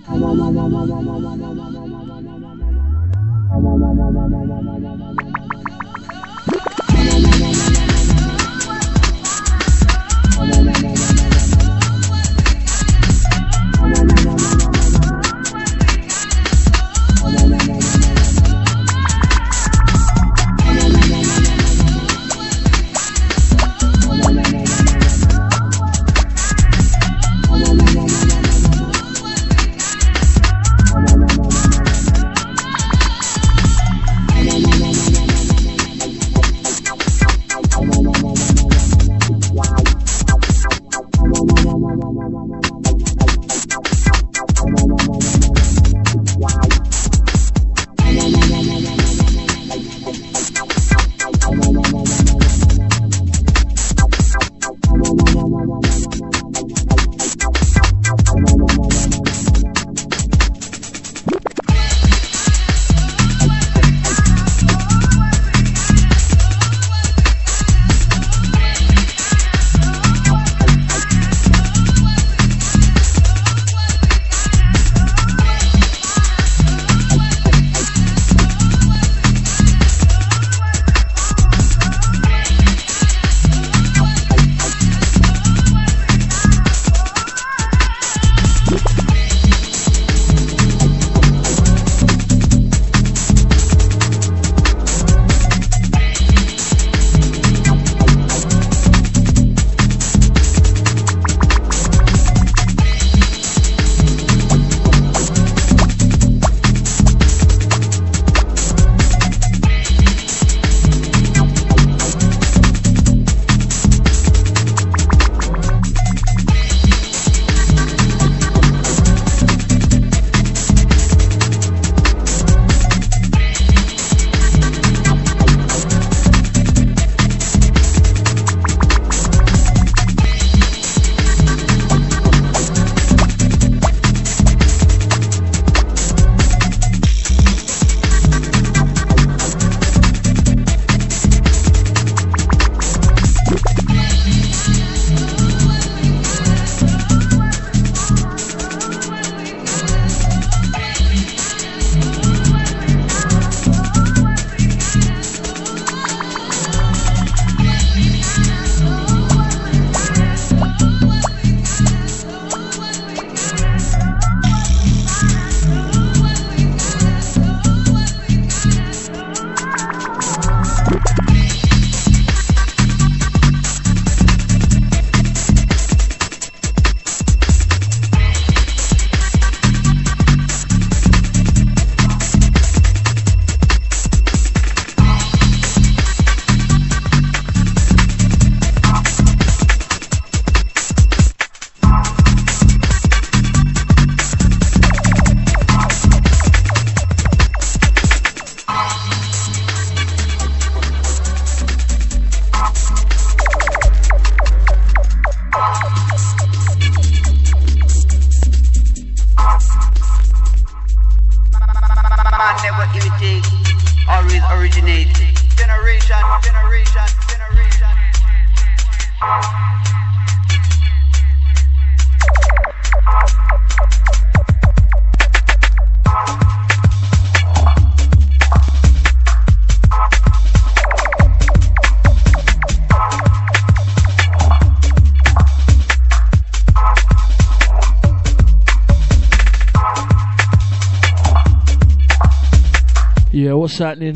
Yeah, what's happening?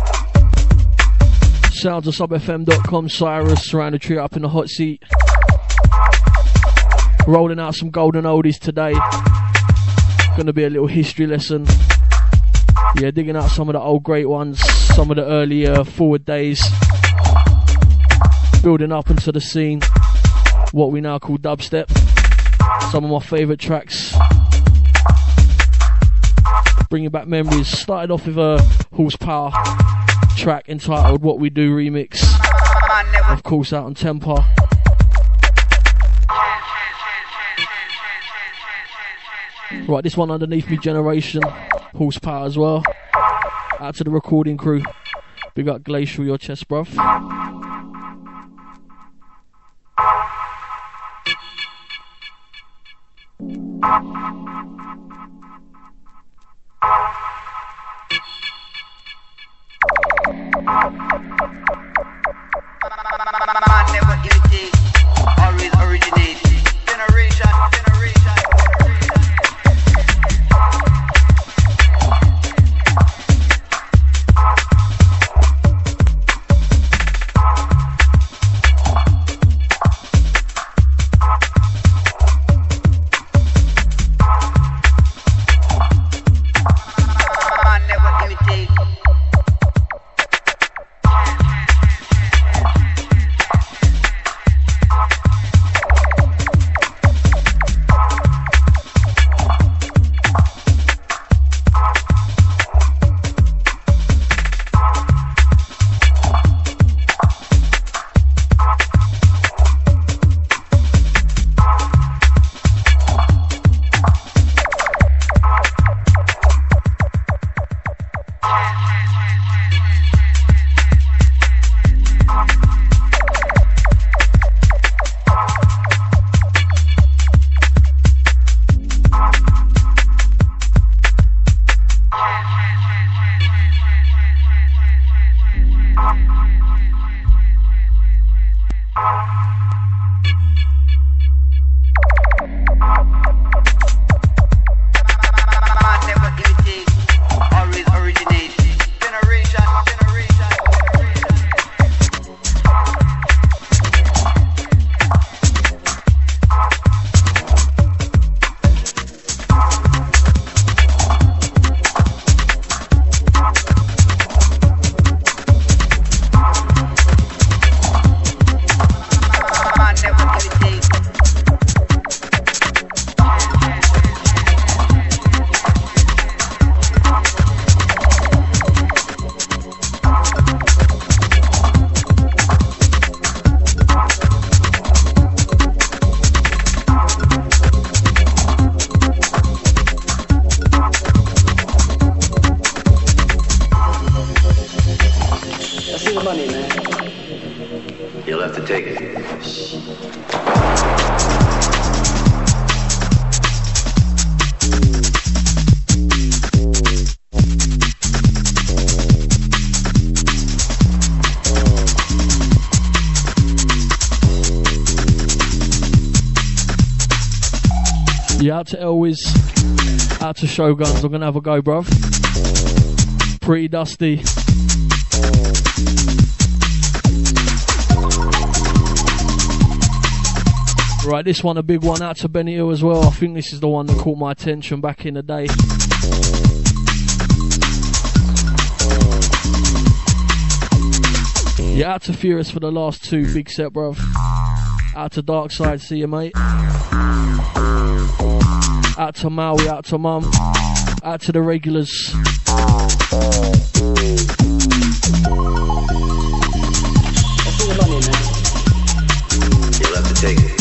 Sounds of subfm.com, Cyrus, around the tree up in the hot seat. Rolling out some golden oldies today. Gonna be a little history lesson. Yeah, digging out some of the old great ones, some of the earlier forward days. Building up into the scene, what we now call dubstep. Some of my favourite tracks. Bringing back memories. Started off with a Horsepower track entitled What We Do remix. Of course out on Temper. Right, this one underneath me, Generation. Horsepower as well. Out to the recording crew. Big up Glacial, your chest, bruv. Yeah, out to Elwiz, out to Shoguns. I'm gonna have a go, bruv. Pretty dusty. Right, this one a big one, out to Benny Hill as well. I think this is the one that caught my attention back in the day. Yeah, out to Furious for the last two, big set, bruv. Out to Darkside, see you, mate. Out to Maui, out to Mum. Out to the regulars. That's all the money, man. You'll have to take it.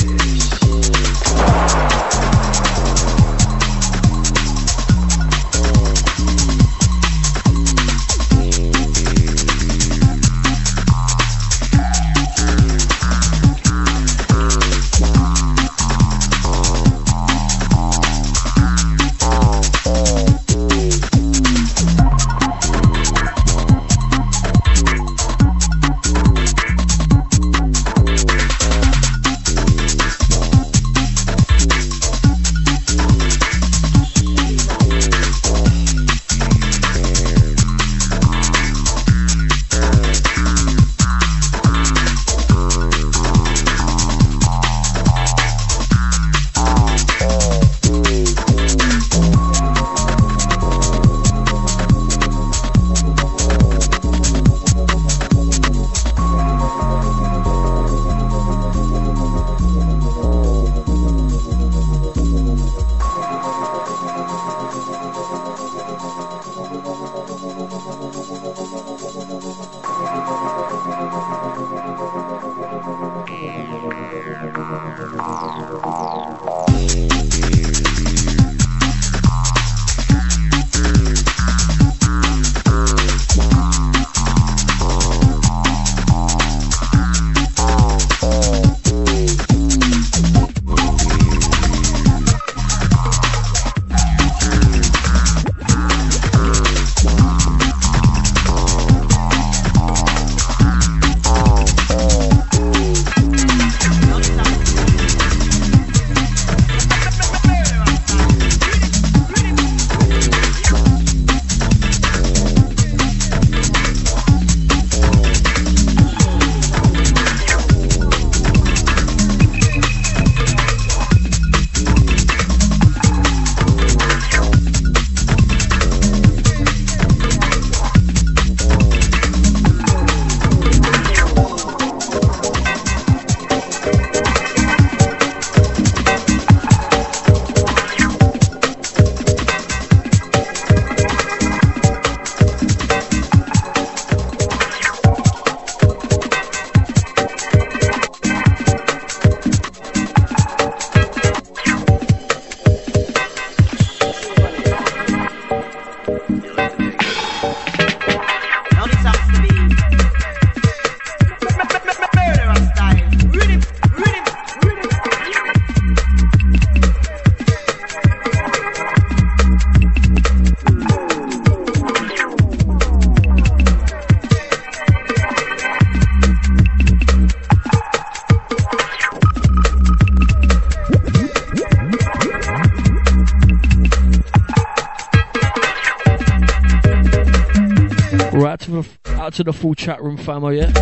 Out to the full chat room famo, yeah?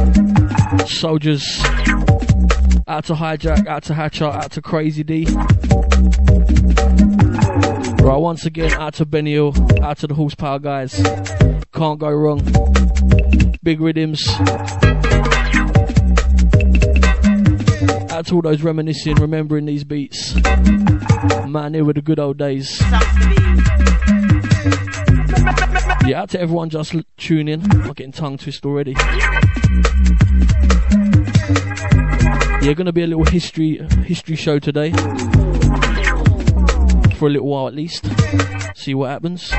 Soldiers. Out to Hijack, out to Hatcher, out to Crazy D. Right, once again, out to Benny Hill, out to the Horsepower guys. Can't go wrong. Big rhythms. Out to all those reminiscing, remembering these beats. Man, they were the good old days. Yeah, out to everyone just tuning in. I'm getting tongue twist already. Yeah, gonna be a little history show today. For a little while at least. See what happens.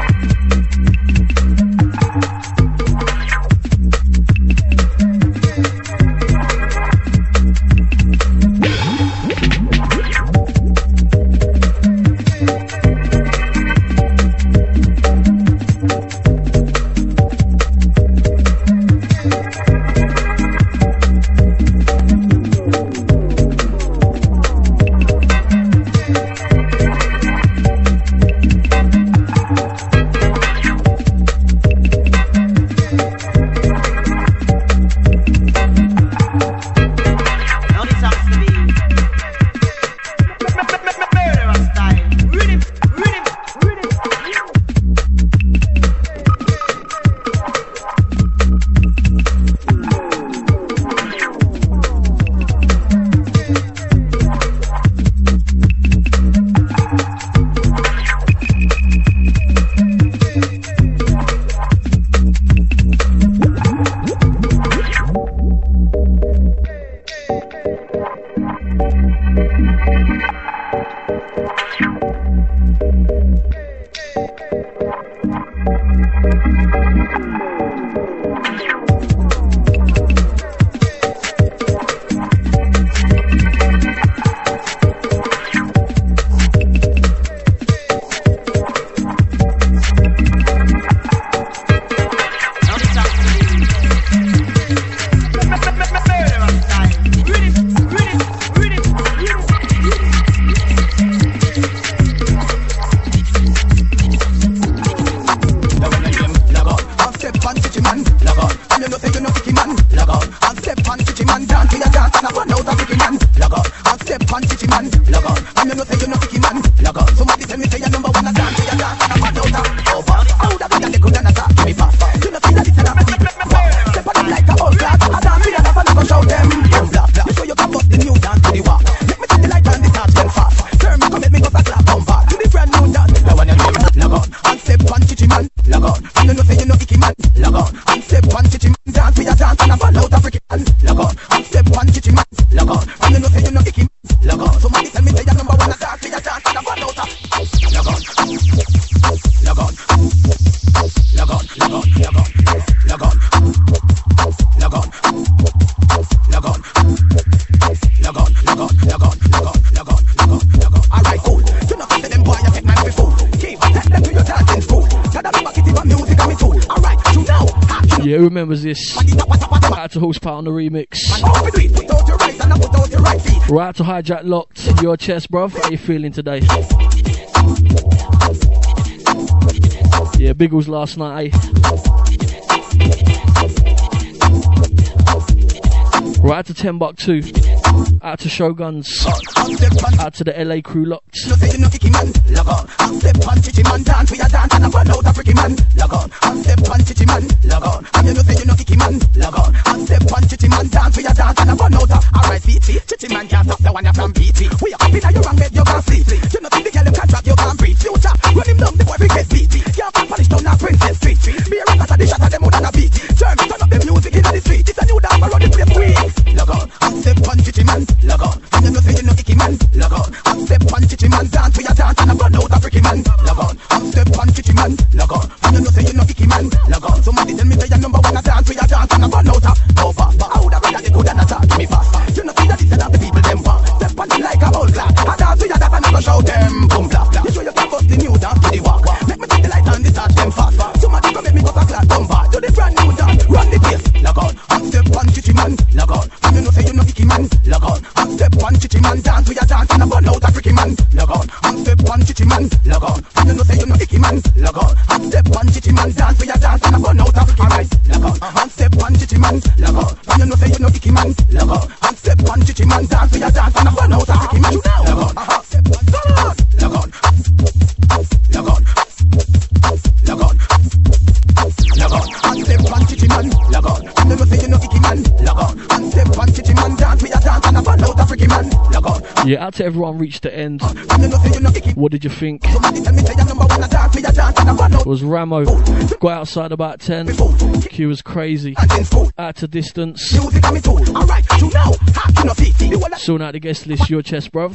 Yeah, who remembers this? Out to Horsepower on the remix. Right to Hijack Locked. Your chest, bruv. How you feeling today? Yeah, Biggles last night, eh? Right out to 10 Buck 2. Out to Shoguns. Out to the LA crew locked. Yeah, out to everyone reached the end. What did you think? It was Ramo. Got outside about 10. Q was crazy. Out to Distance. Sorting out the guest list. Your chest, bruv.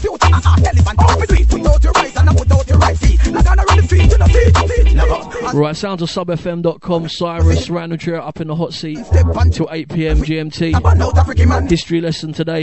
Right, sounds of subfm.com. Cyrus, random trio up in the hot seat till 8 PM GMT. History lesson today.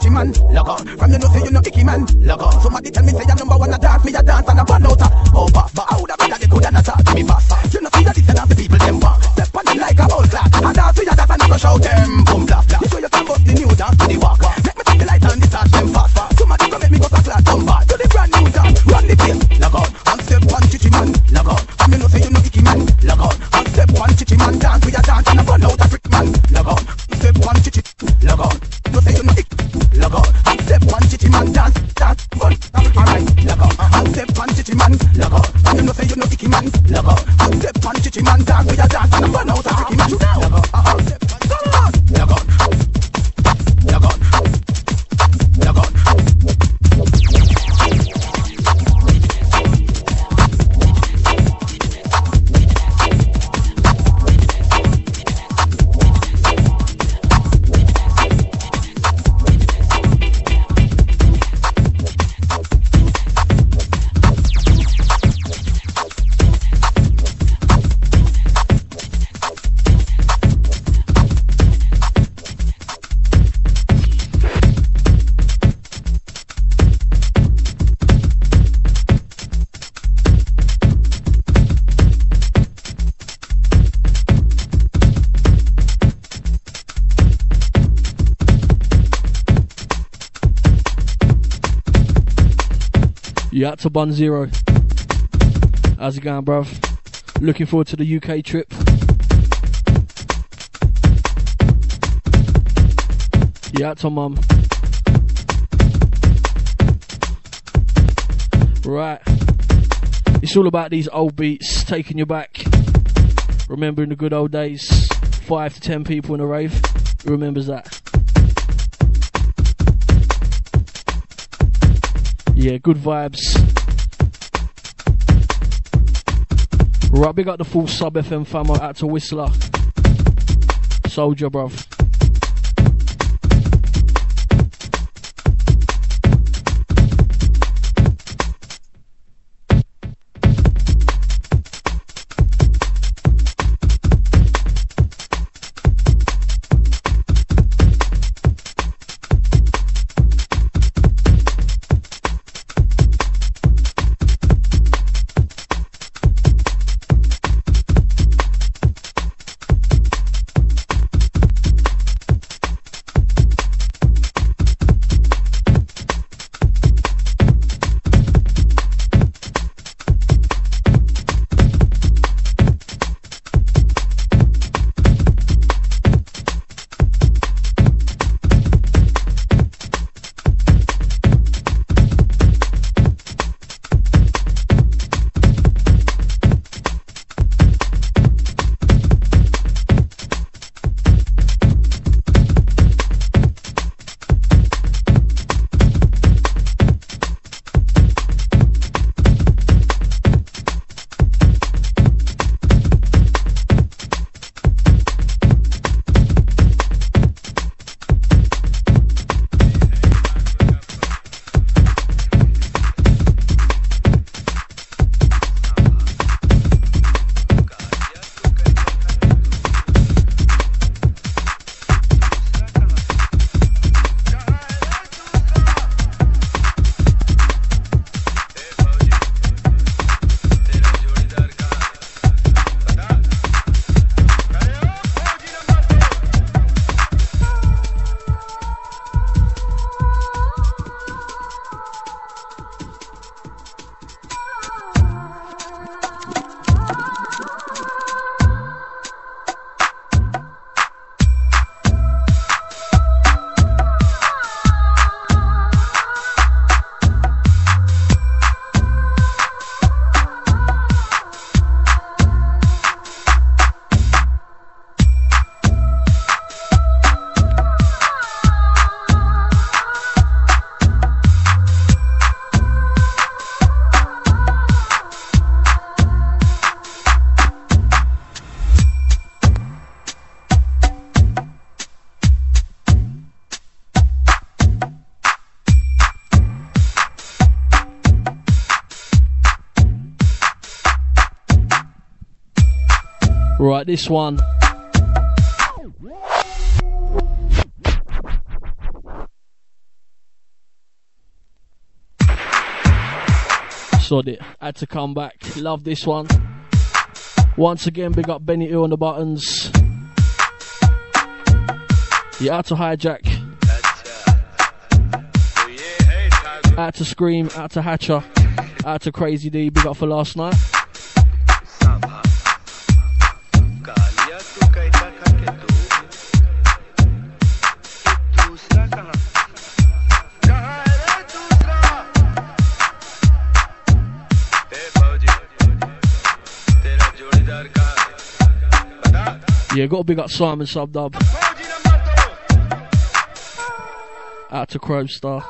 Somebody tell me say I'm number one, I dance, me a dance and I burn out. Oh, but I would have been that they could not talk to me fast. You know see that this and the people them want. Step on them like a old class. And dance with your dance and I go shout them. Boom, blast, blast. You show you can bust the new dance to the walk. Make me take the light and discharge them fast. Somebody come make me go to class, come back. Do the brand new dance, run the place. Log on, and step on chichi man. Log on, and me know say you know icky man. Log on, and step on chichi man. Dance with your dance and I burn out a freak man. Log on, step on chichi. Log on, know say you know icky. Log on, and step on chichi man. Dance, dance, fun. Alright, log on, and step on chichi man. Log on, and you know say you know icky man. Log on, and step on chichi man. Dance with your dance and I burn out a freaky man. Log on, step on, log on, log on, log on, log on. Yeah, to Bun Zero. How's it going, bruv? Looking forward to the UK trip. Yeah, to Mum. Right. It's all about these old beats, taking you back. Remembering the good old days. 5 to 10 people in a rave. Who remembers that? Yeah, good vibes. Right, big up the full Sub FM fam out to Whistler. Soldier, bruv. Right, this one. Sod it. Had to come back. Love this one. Once again, big up Benny Hill on the buttons. Yeah, out to Hijack. Out to Scream. Out to Hatcher. Out to Crazy D. Big up for last night. Yeah, got to big up Simon Subdub. Out to Crowstar.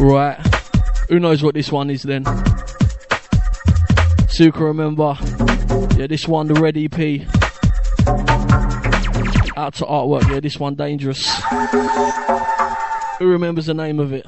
Right, who knows what this one is then? Suka, remember? Yeah, this one, the Red EP. Out to Artwork, yeah, this one, Dangerous. Who remembers the name of it?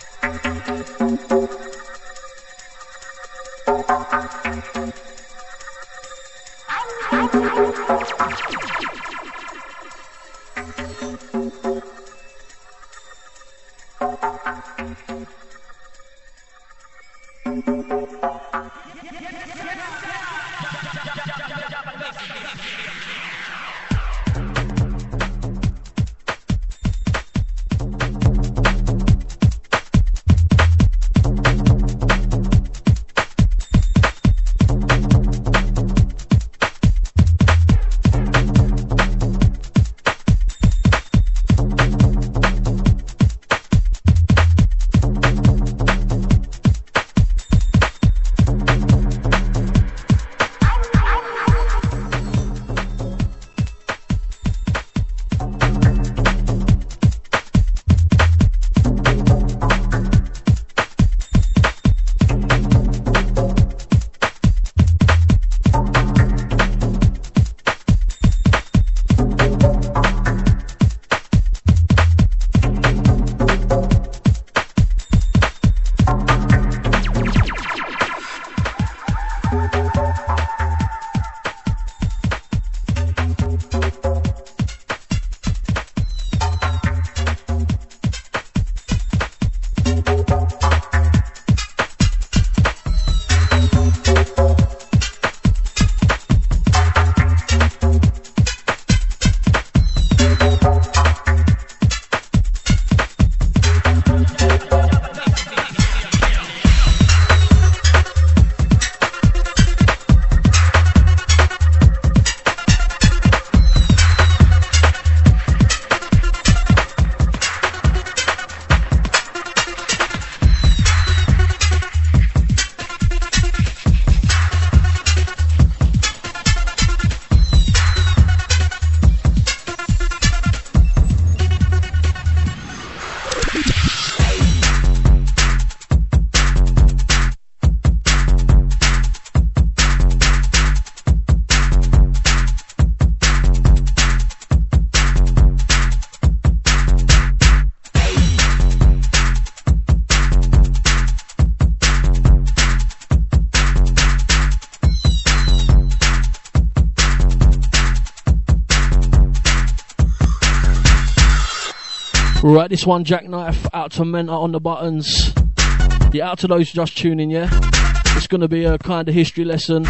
Right, this one, Jackknife, out to Menta on the buttons. Yeah, out to those just tuning, yeah? It's going to be a kind of history lesson.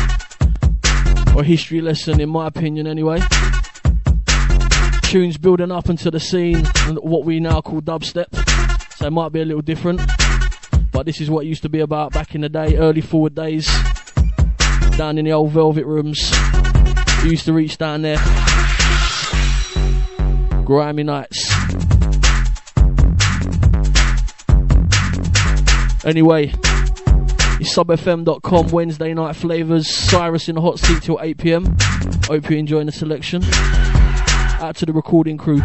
Or history lesson, in my opinion, anyway. Tunes building up into the scene, and what we now call dubstep. So it might be a little different. But this is what it used to be about back in the day, early forward days. Down in the old Velvet rooms. We used to reach down there. Grimy nights. Anyway, it's subfm.com, Wednesday night flavours. Cyrus in the hot seat till 8 PM. Hope you're enjoying the selection. Out to the recording crew.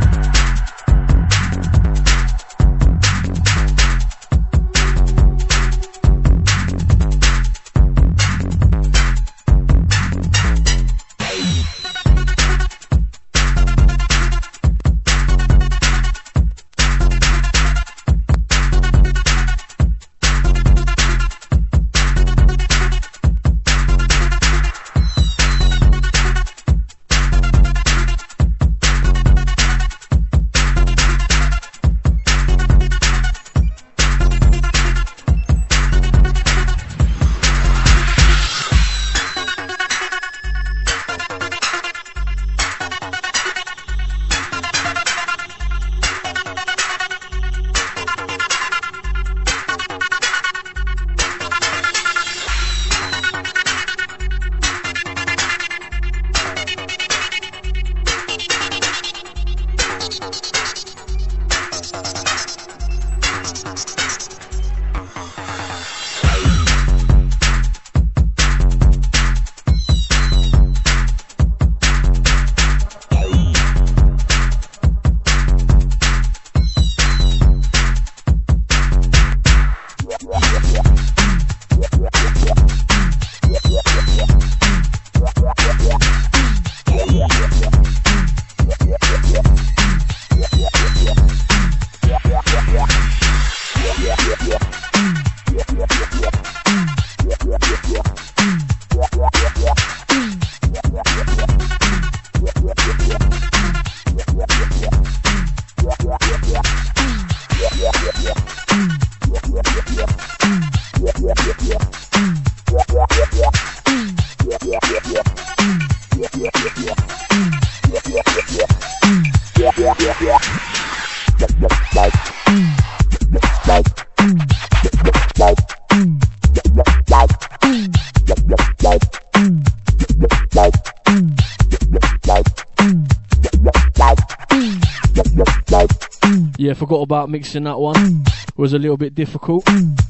Yeah, forgot about mixing that one. It was a little bit difficult.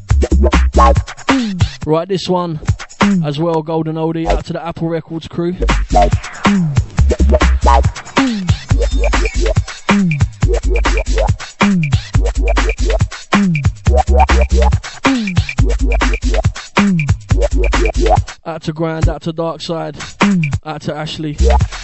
Right, this one as well, Golden Oldie, out to the Apple Records crew. Out to Grand, out to Dark Side, out to Ashley.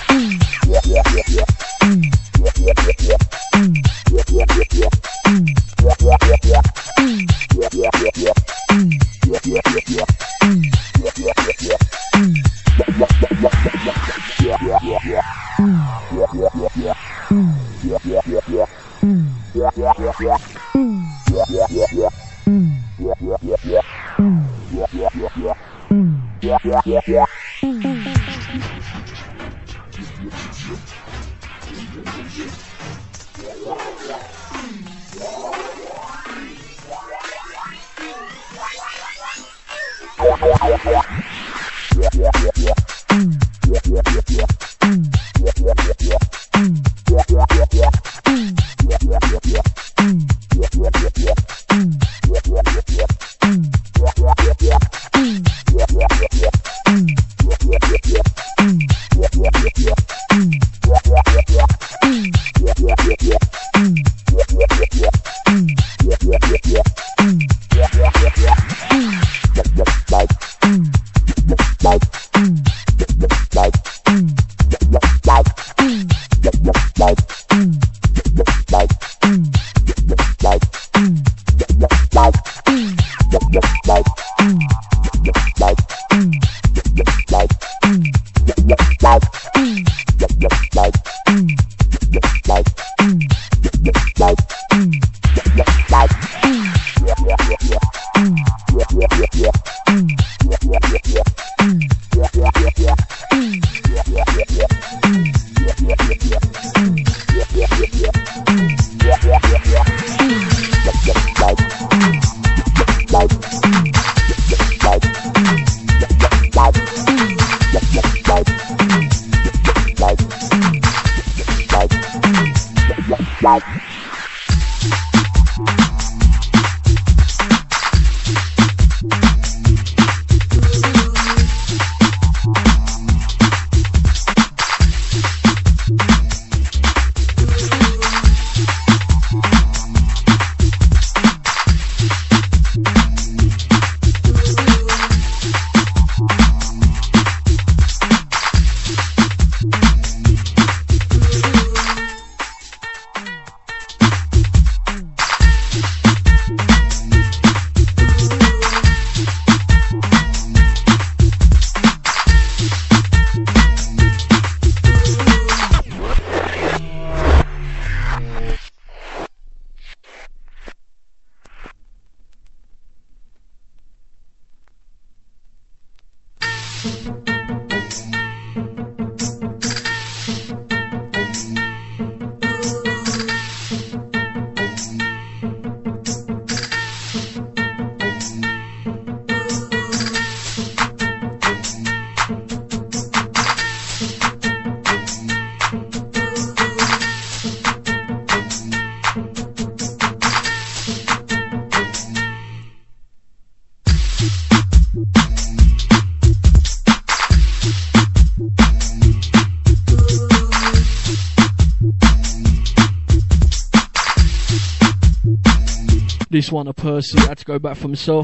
This one, a Percy, had to go back for himself.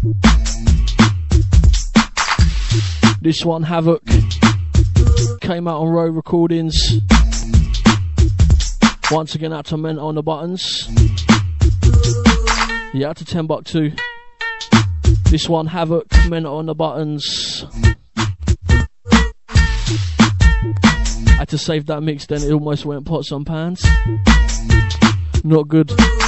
This one, Havoc, came out on Row Recordings. Once again, out to Menta on the buttons. Yeah, out to Timbuktu. This one, Havoc, Men on the Buttons. I had to save that mix, then it almost went pots and pans. Not good.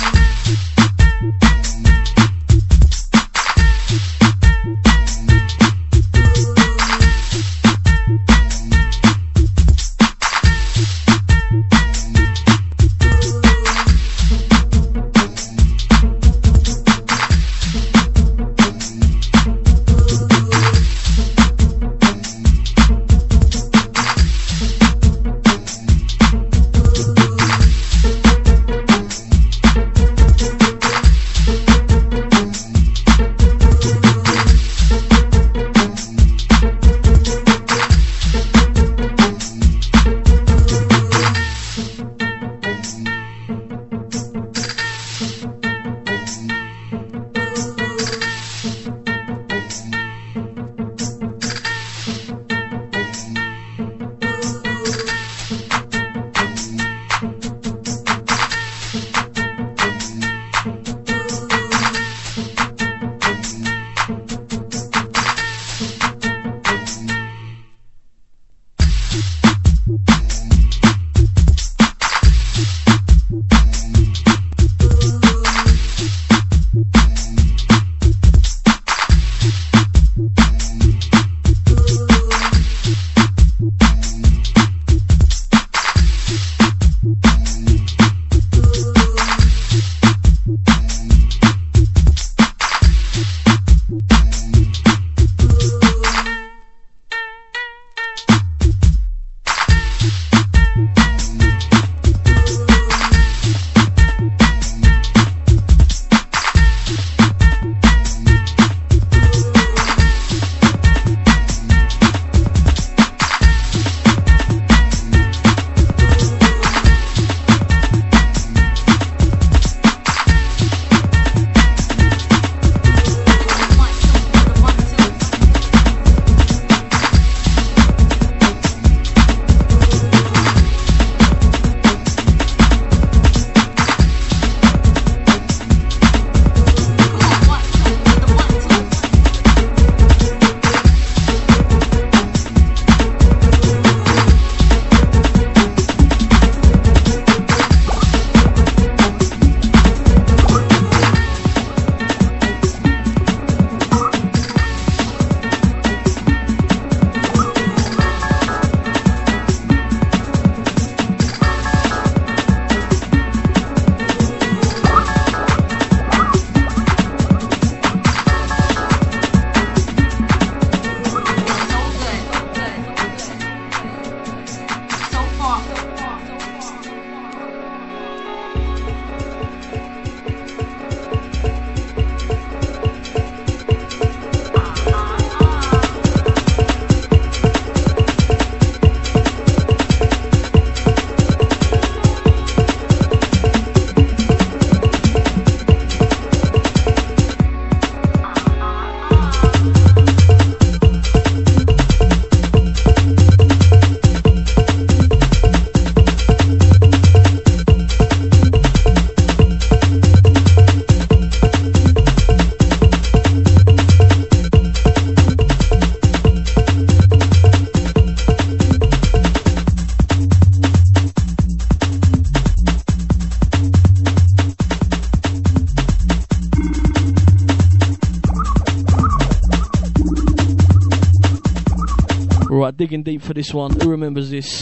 Right, digging deep for this one. Who remembers this?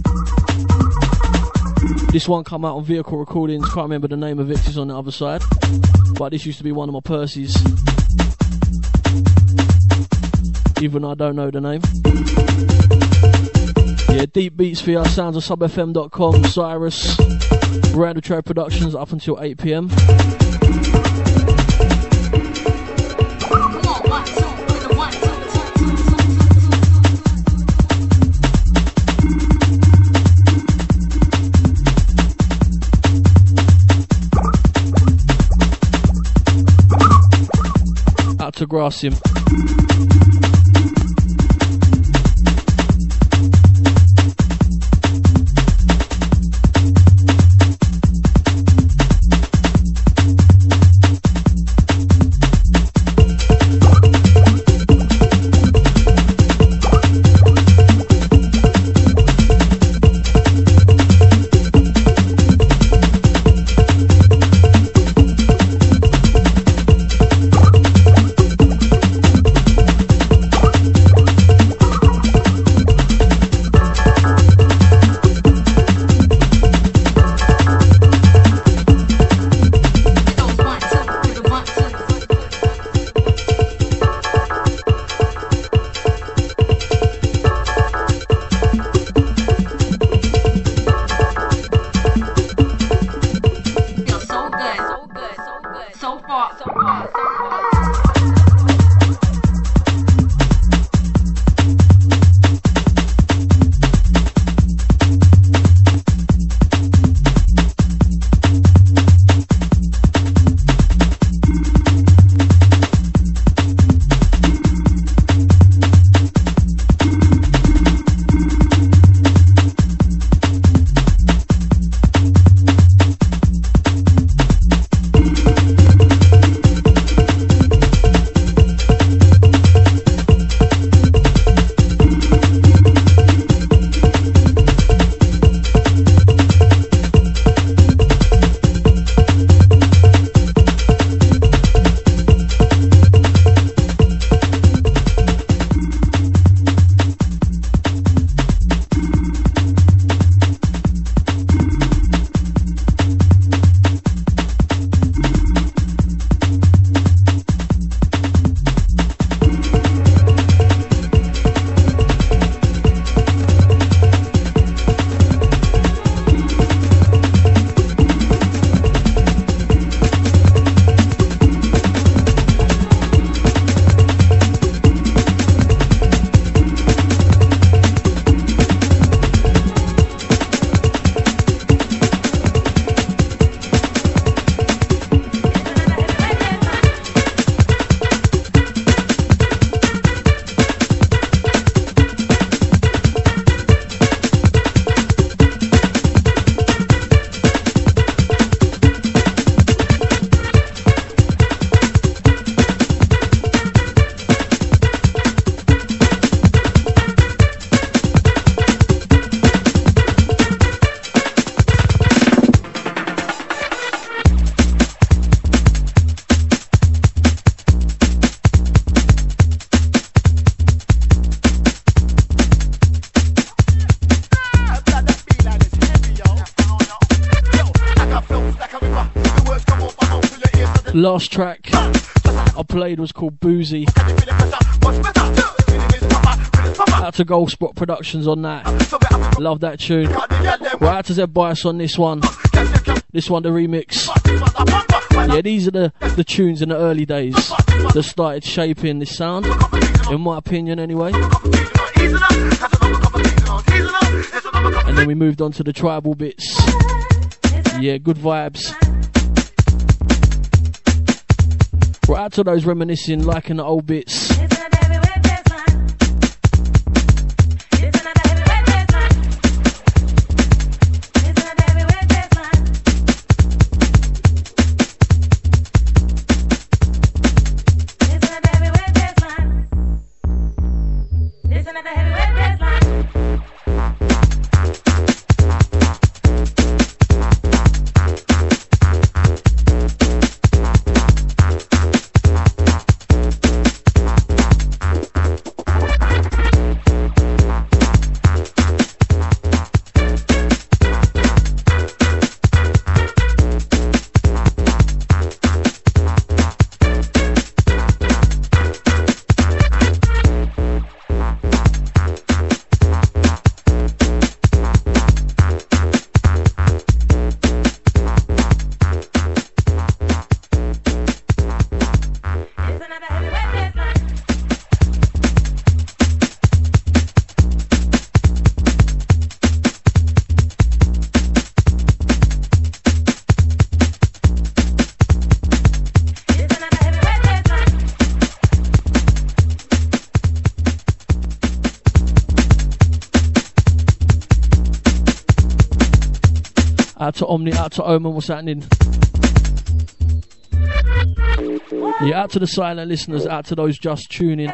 This one come out on Vehicle Recordings. Can't remember the name of it, it's on the other side. But this used to be one of my Percy's. Even though I don't know the name. Yeah, deep beats for you. Sounds of subfm.com. Cyrus. Randall Trade Productions up until 8 PM. Out to Grasim. last track I played was called Boozy. Out to Goldspot Productions on that. Love that tune. Right out to Zed Bias on this one. This one, the remix. Yeah, these are the tunes in the early days that started shaping this sound, in my opinion anyway. And then we moved on to the tribal bits. Yeah, good vibes. Right out to those reminiscing, liking the old bits. Out to Omni, out to Omen, what's happening? Yeah, out to the silent listeners, out to those just tuning.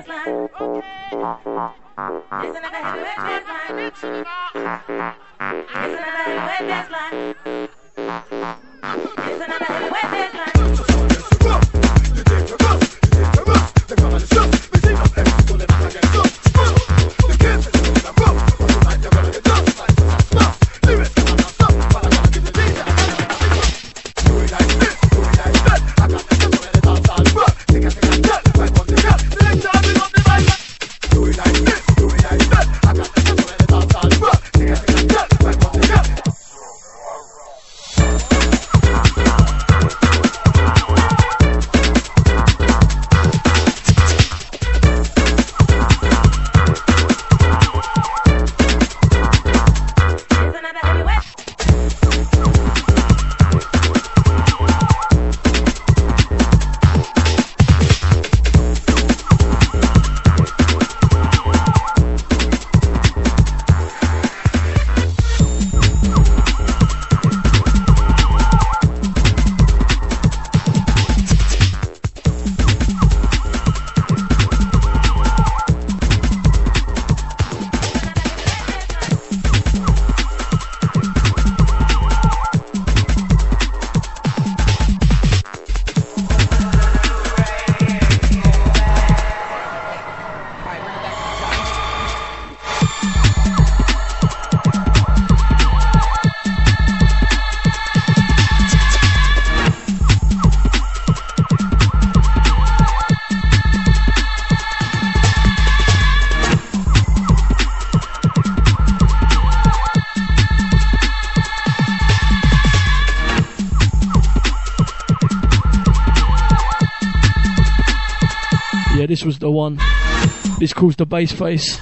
This was the one. This calls the bass face.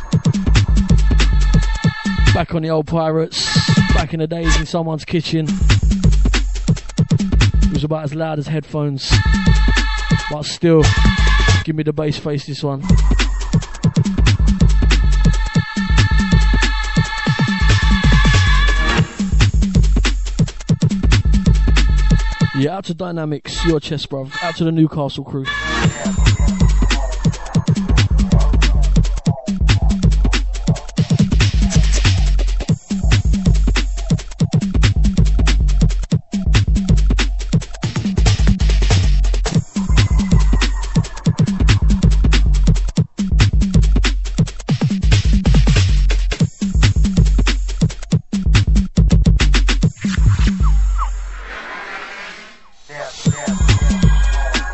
Back on the old Pirates. Back in the days in someone's kitchen. It was about as loud as headphones. But still, give me the bass face, this one. Yeah, out to Dynamics, your chest, bruv. Out to the Newcastle crew. Yeah.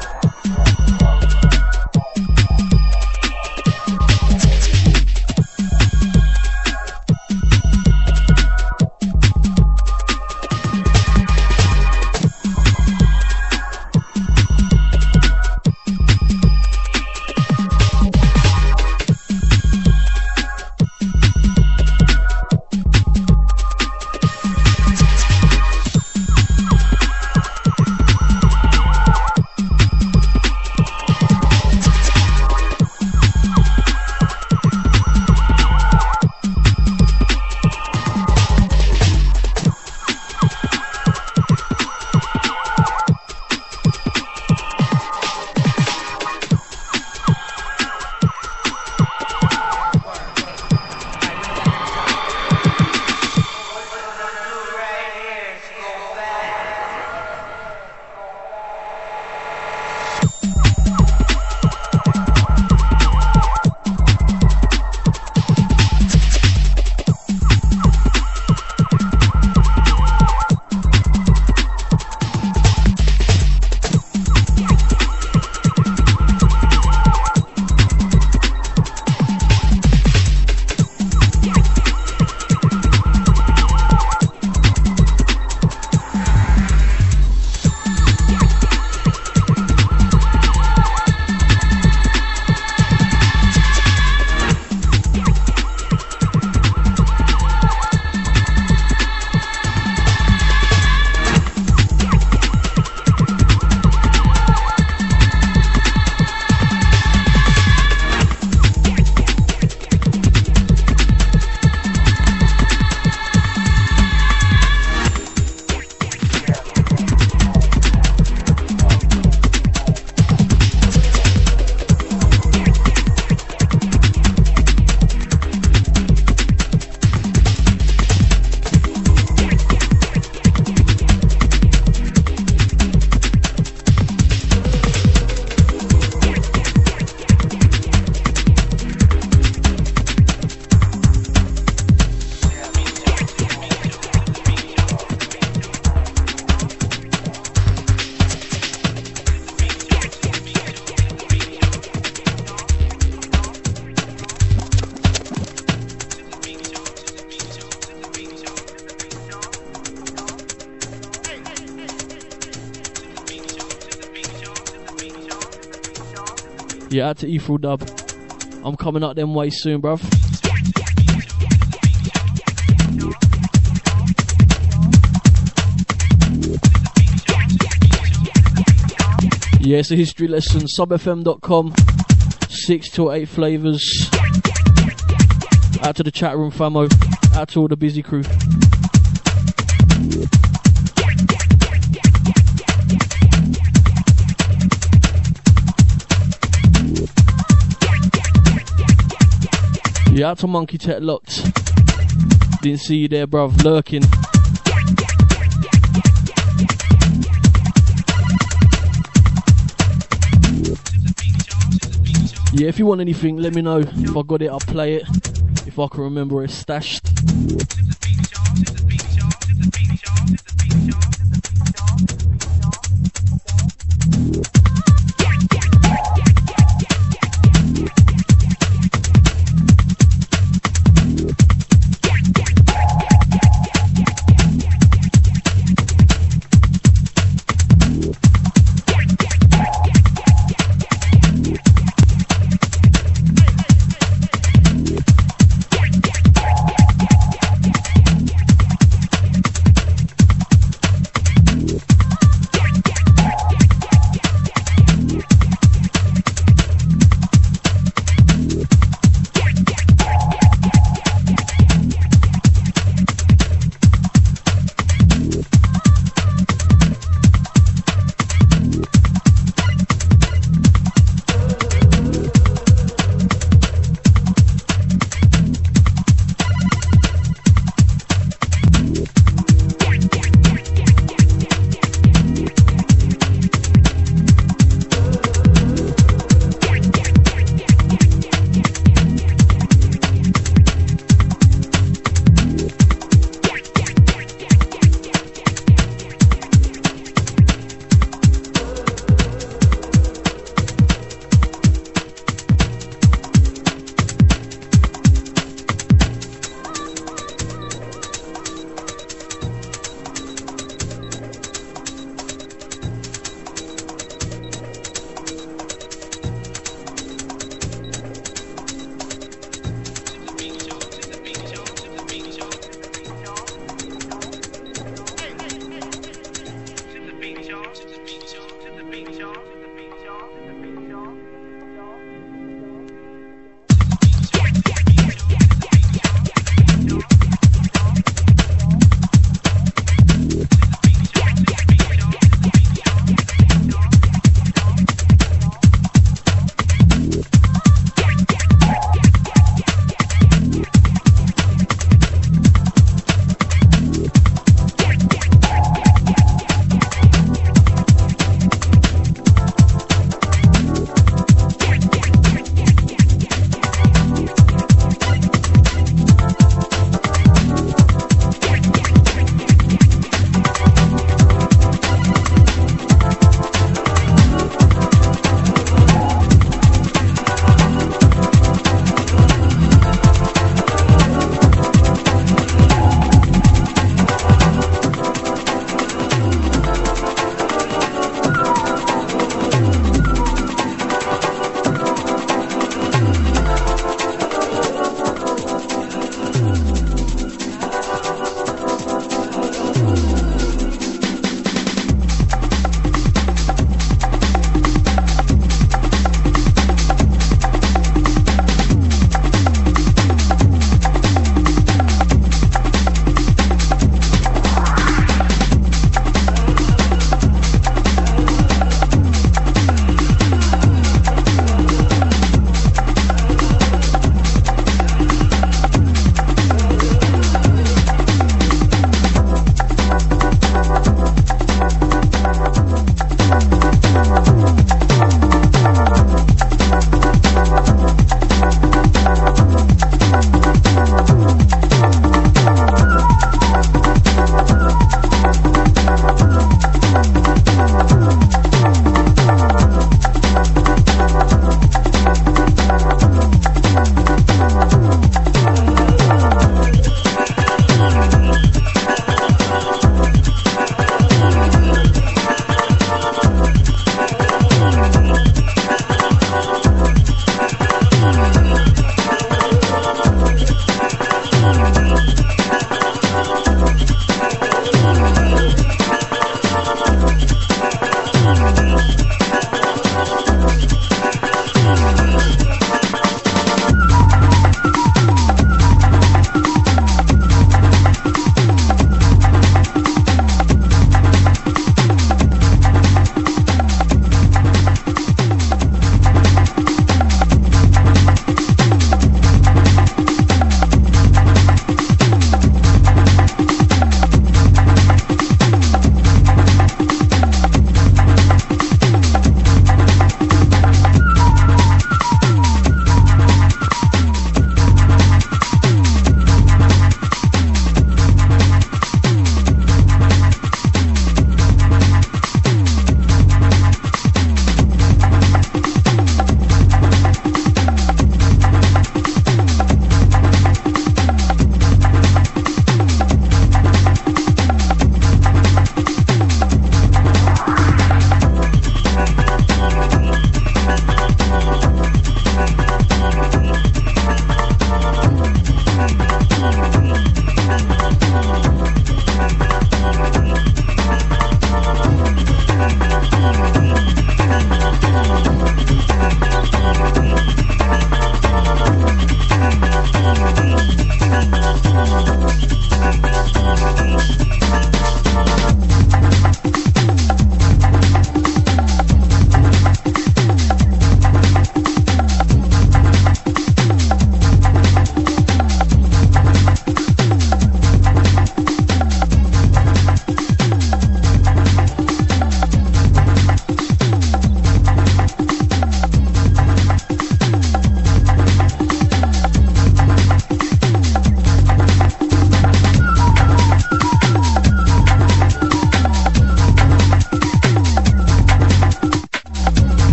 Yeah, out to Ephraim Dub. I'm coming up them ways soon, bruv. Yeah, it's a history lesson. subfm.com. 6 till 8 flavours. Out to the chat room famo. Out to all the busy crew. Yeah, out to Monkey Tech Locked. Didn't see you there, bruv. Lurking. Yeah, if you want anything, let me know. If I got it, I'll play it. If I can remember where it's stashed.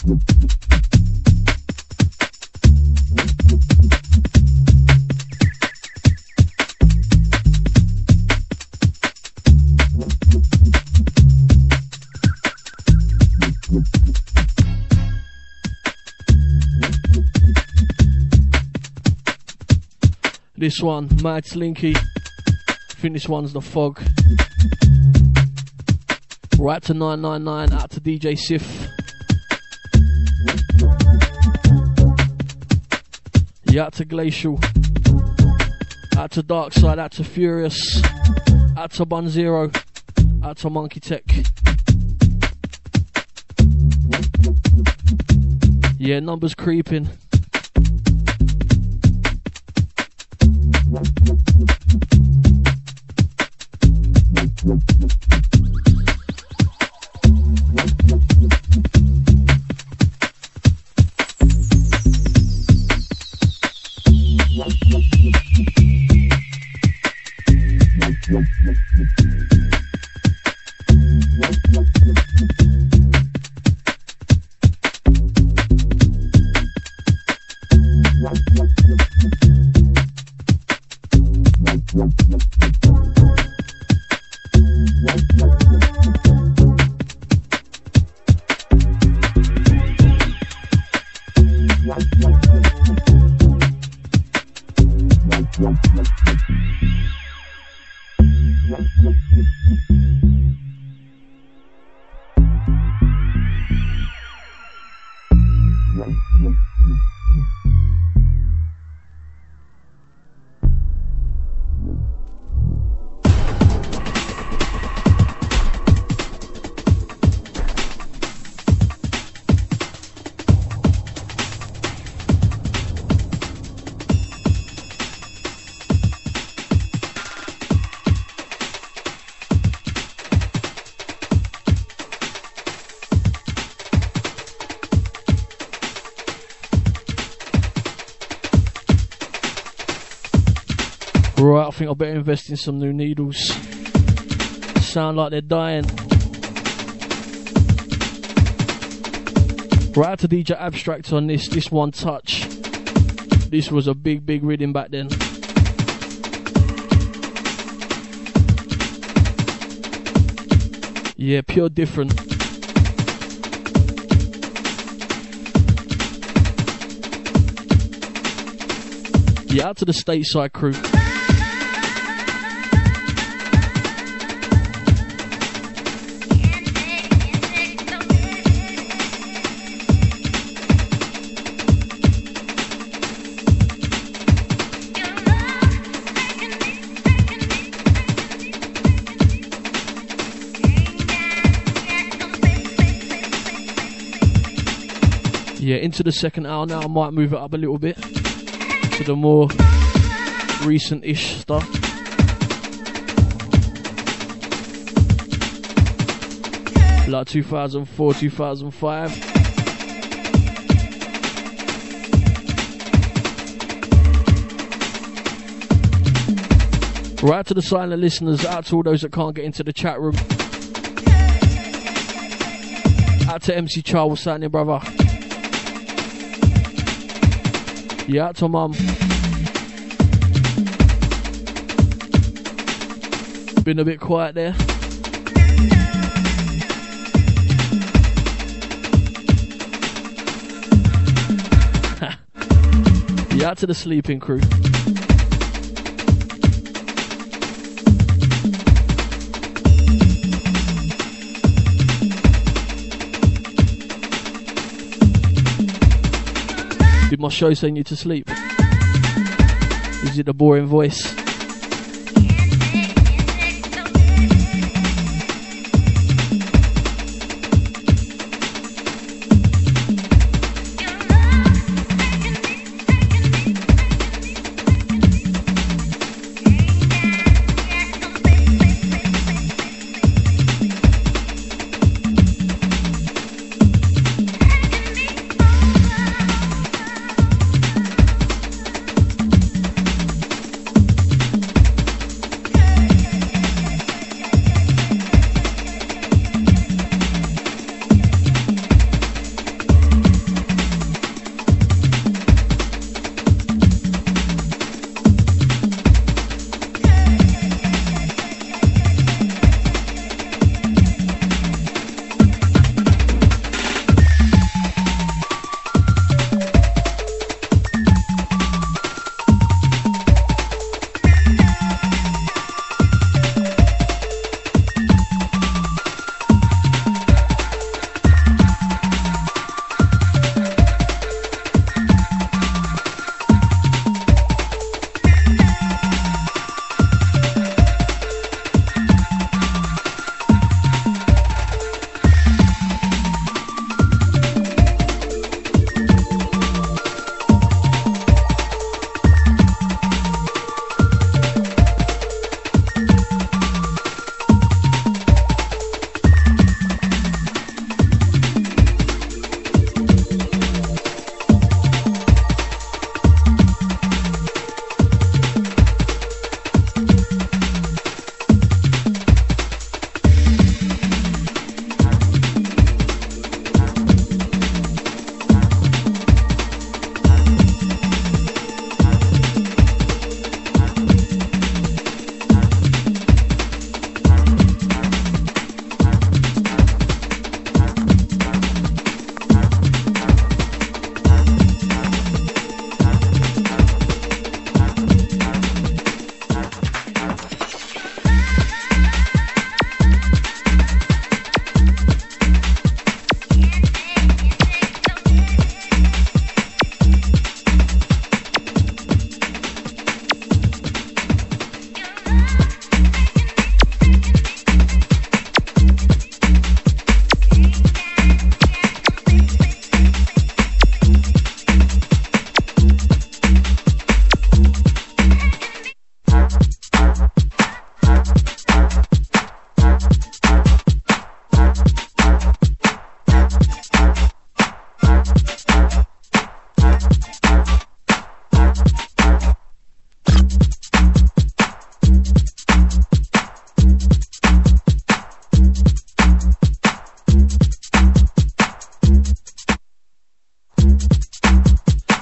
This one, Mad Slinky. I think this one's The Fog. Right to 999, out to DJ Sif. Yeah, out to Glacial. Out to Darkside, out to Furious. Out to Bun Zero. Out to Monkey Tech. Yeah, numbers creeping. Right, I think I better invest in some new needles. Sound like they're dying. Right, out to DJ Abstract on this one touch. This was a big rhythm back then. Yeah, pure different. Yeah, out to the Stateside crew. Yeah, into the second hour now. I might move it up a little bit to the more recent-ish stuff. Like 2004, 2005. Right to the silent listeners, out to all those that can't get into the chat room. Out to MC Charles, what's happening, brother? Yeah, out to mum. Been a bit quiet there. Yeah, out to the sleeping crew. Did my show send you to sleep? Is it the boring voice?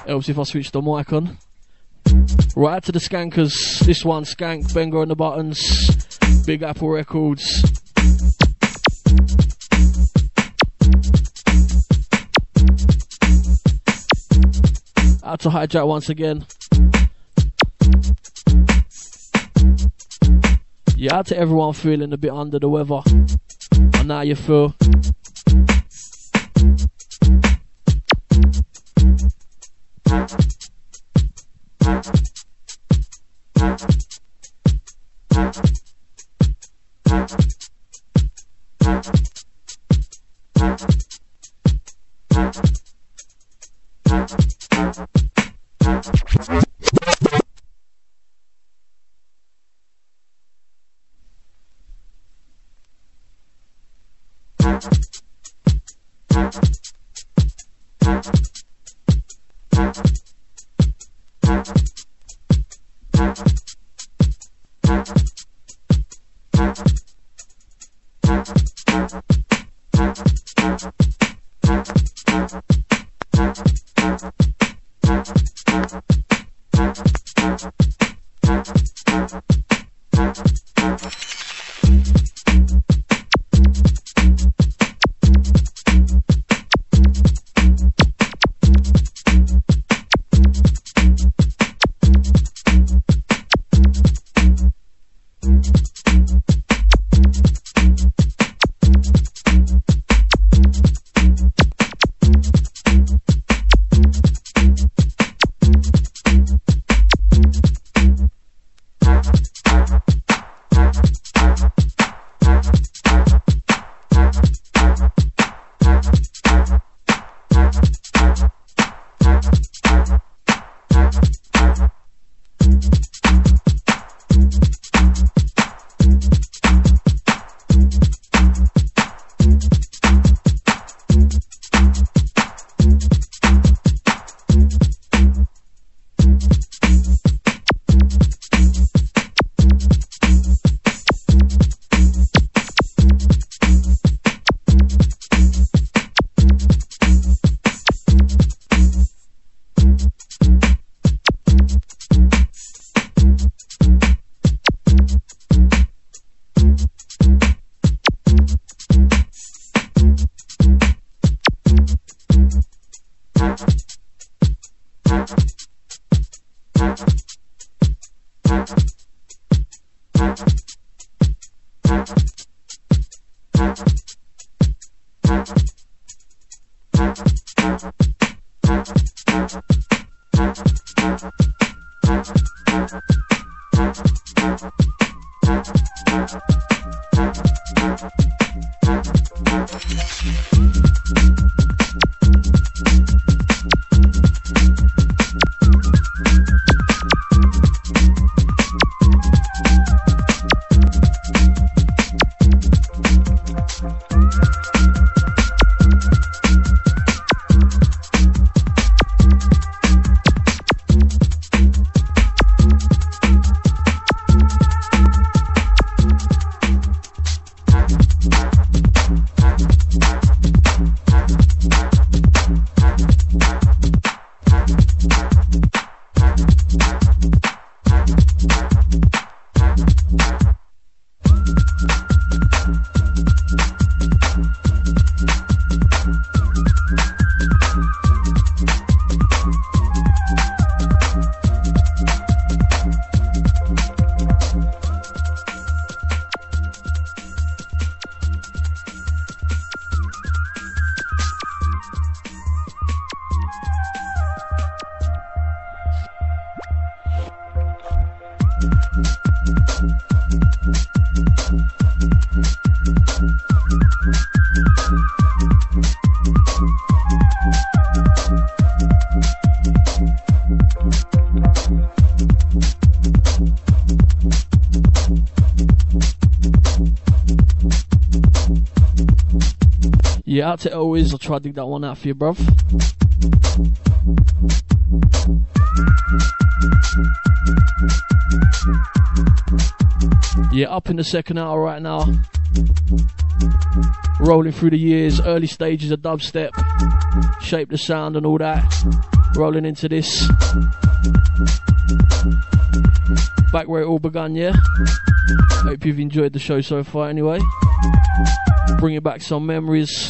Helps if I switch the mic on. Right out to the skankers. This one, Skank, Benga on the buttons. Big Apple Records. Out to Hijack once again. Yeah, out to everyone feeling a bit under the weather. And how you feel. Yeah, out to always. I'll try to dig that one out for you, bruv. Yeah, up in the second hour right now. Rolling through the years, early stages of dubstep, Shape the Sound and all that. Rolling into this. Back where it all begun, yeah? Hope you've enjoyed the show so far anyway. Bringing back some memories.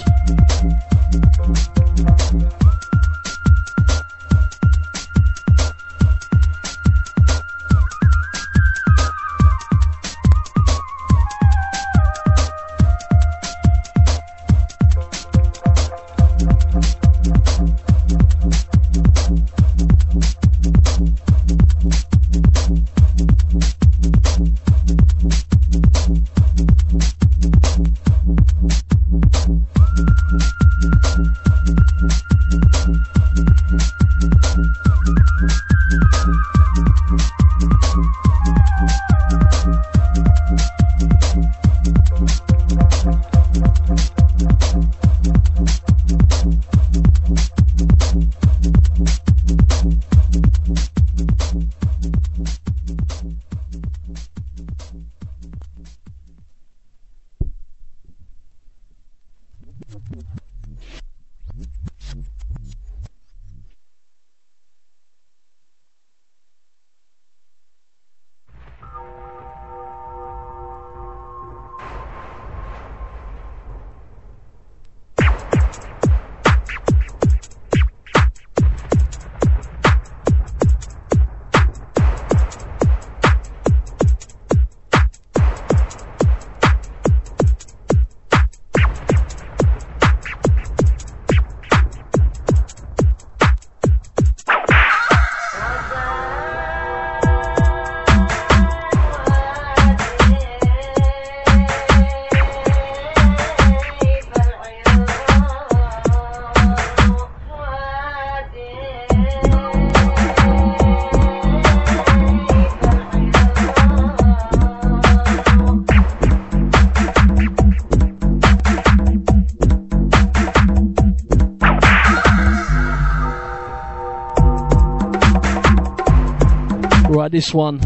This one,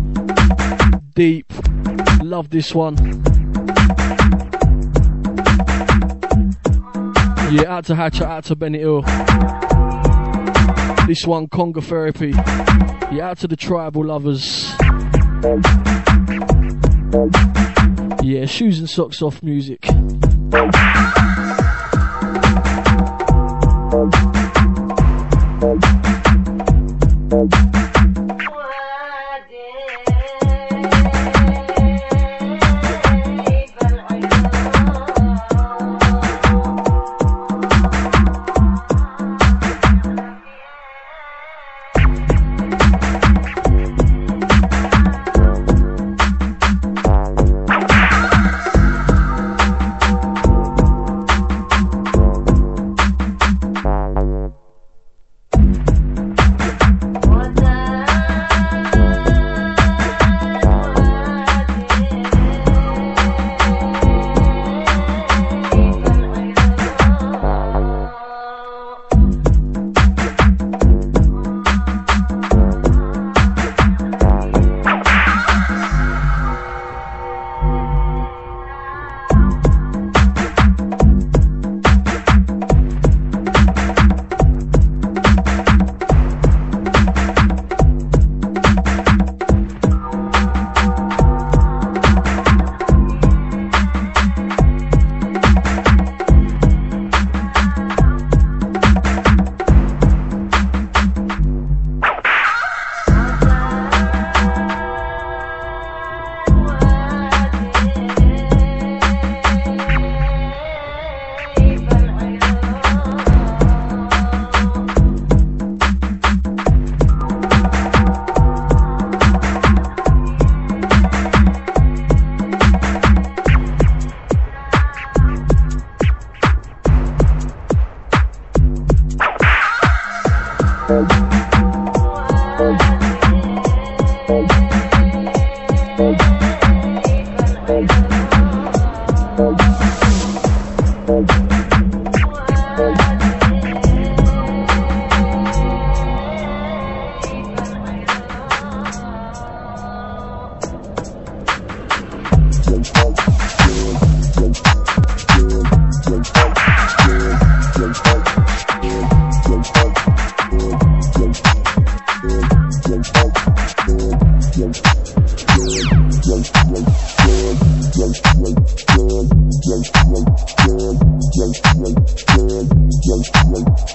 deep, love this one. Yeah, out to Hatcher, out to Bennett Hill. This one, Conga Therapy. Yeah, out to the tribal lovers. Yeah, shoes and socks off music.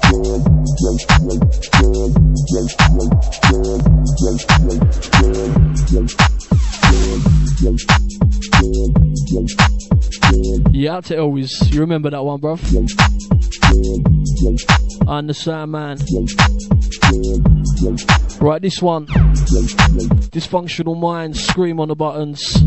Yeah, out to Elvis. You remember that one, bruv? I'm the Sandman. Right, this one. Dysfunctional Minds, Scream on the Buttons.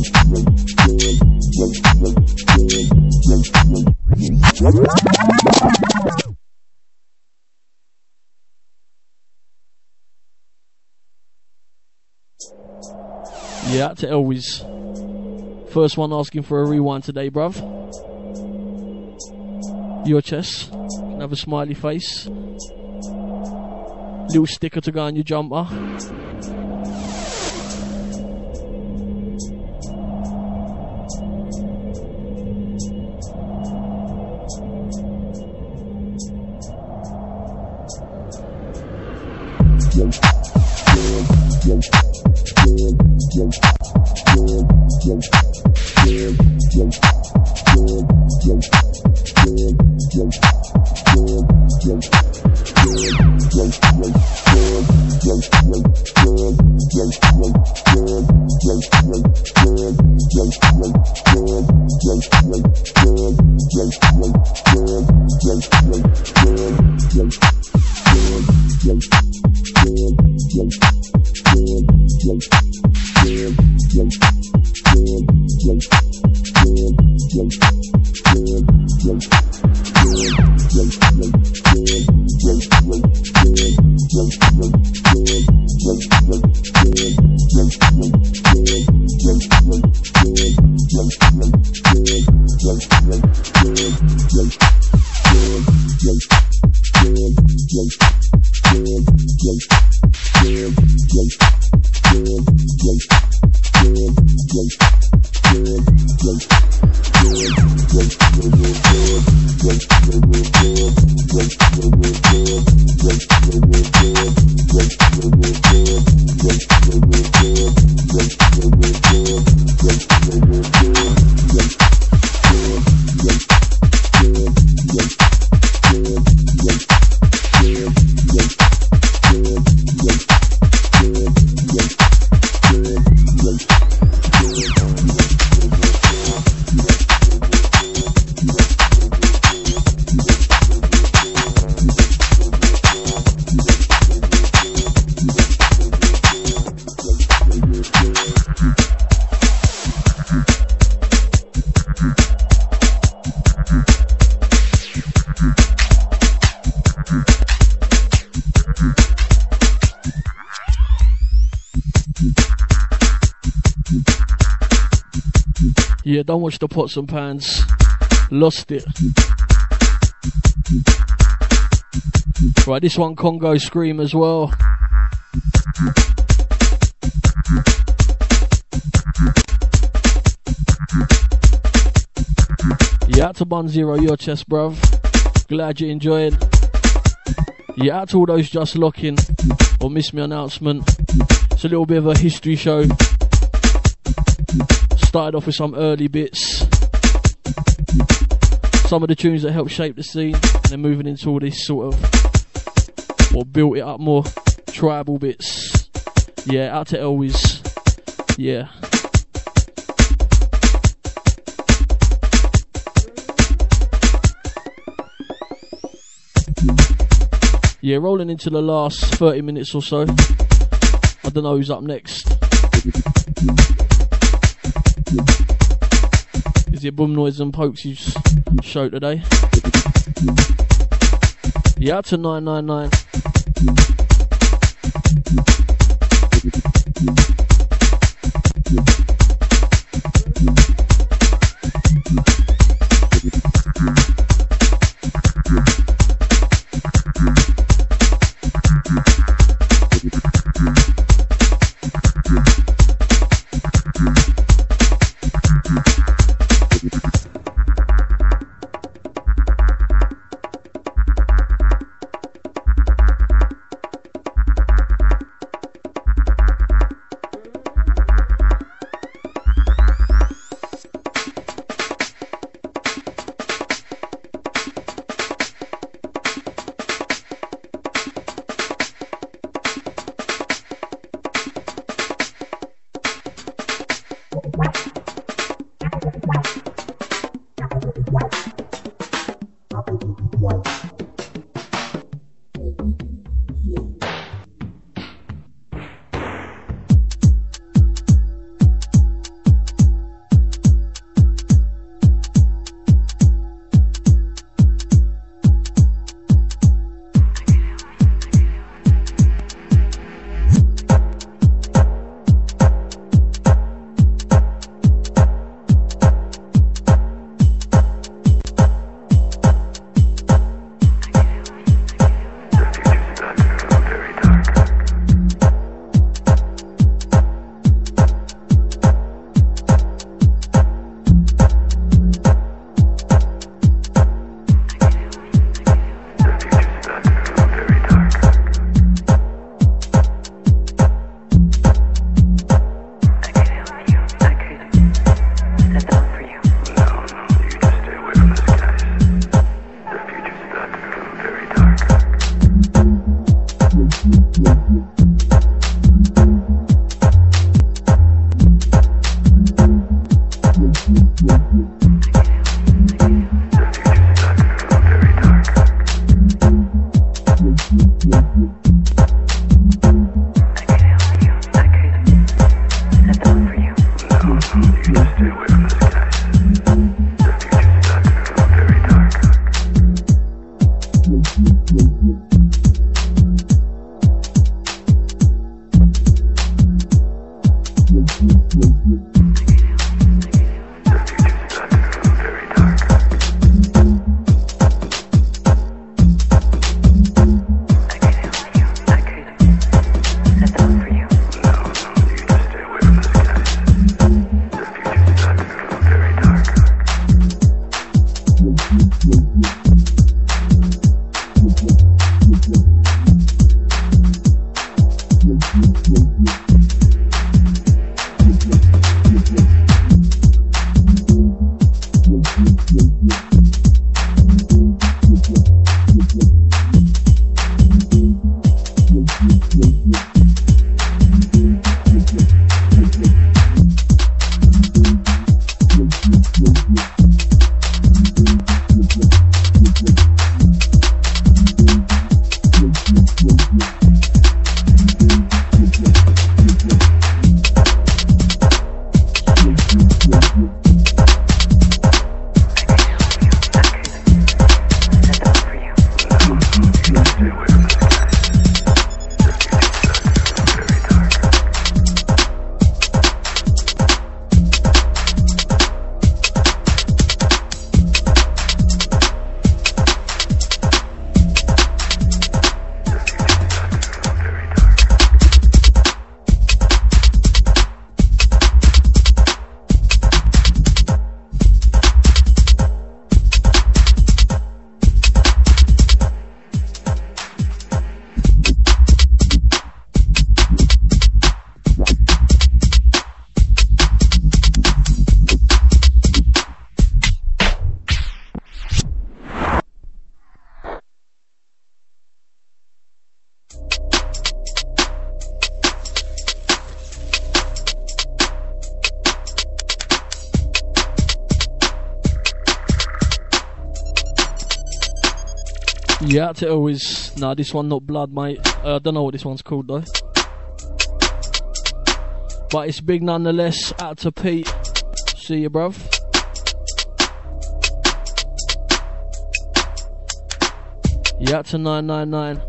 Yeah, out to Elvis. First one asking for a rewind today, bruv. Your chest. Can have a smiley face. Little sticker to go on your jumper. Yeah, don't watch the pots and pans. Lost it. Right, this one Congo Scream as well. Yeah, out to Bun Zero, your chest, bruv. Glad you enjoyed. Yeah, out to all those just locking or missed me announcement. It's a little bit of a history show. Started off with some early bits, some of the tunes that helped shape the scene, and then moving into all this sort of, or built it up more, tribal bits. Yeah, out to Elvis. Yeah. Yeah, rolling into the last 30 minutes or so. I don't know who's up next. Is it Boom Noise and Pokes' show today? Yeah, out to 999. Yeah, to always. Nah, this one not blood, mate. I don't know what this one's called though. But it's big nonetheless. Out to Pete. See you, bruv. Yeah, to 999.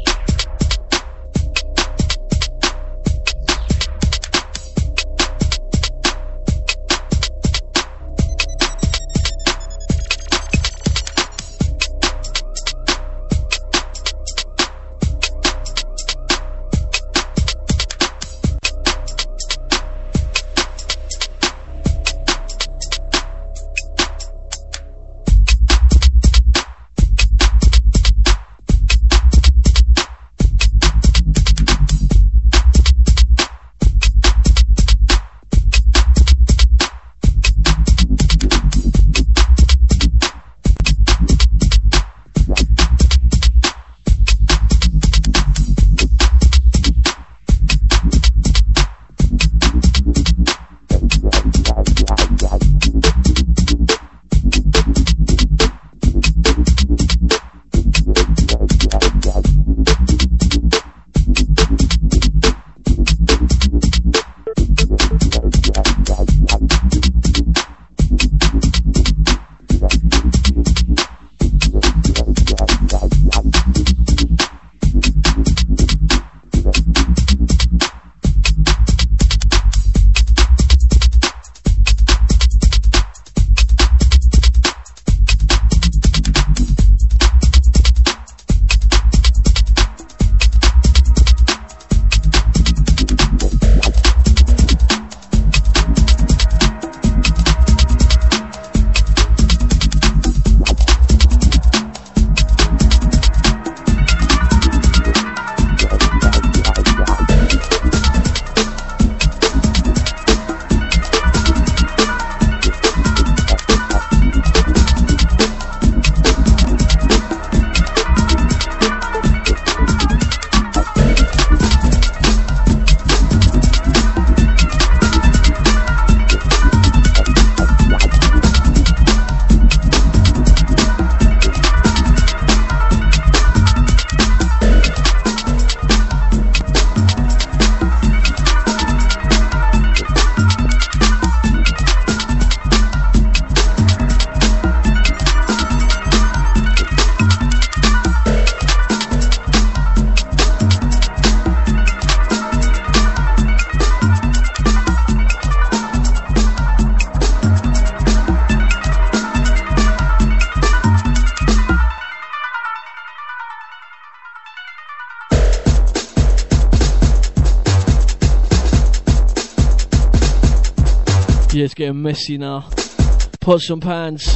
Yeah, it's getting messy now. Pots and pans.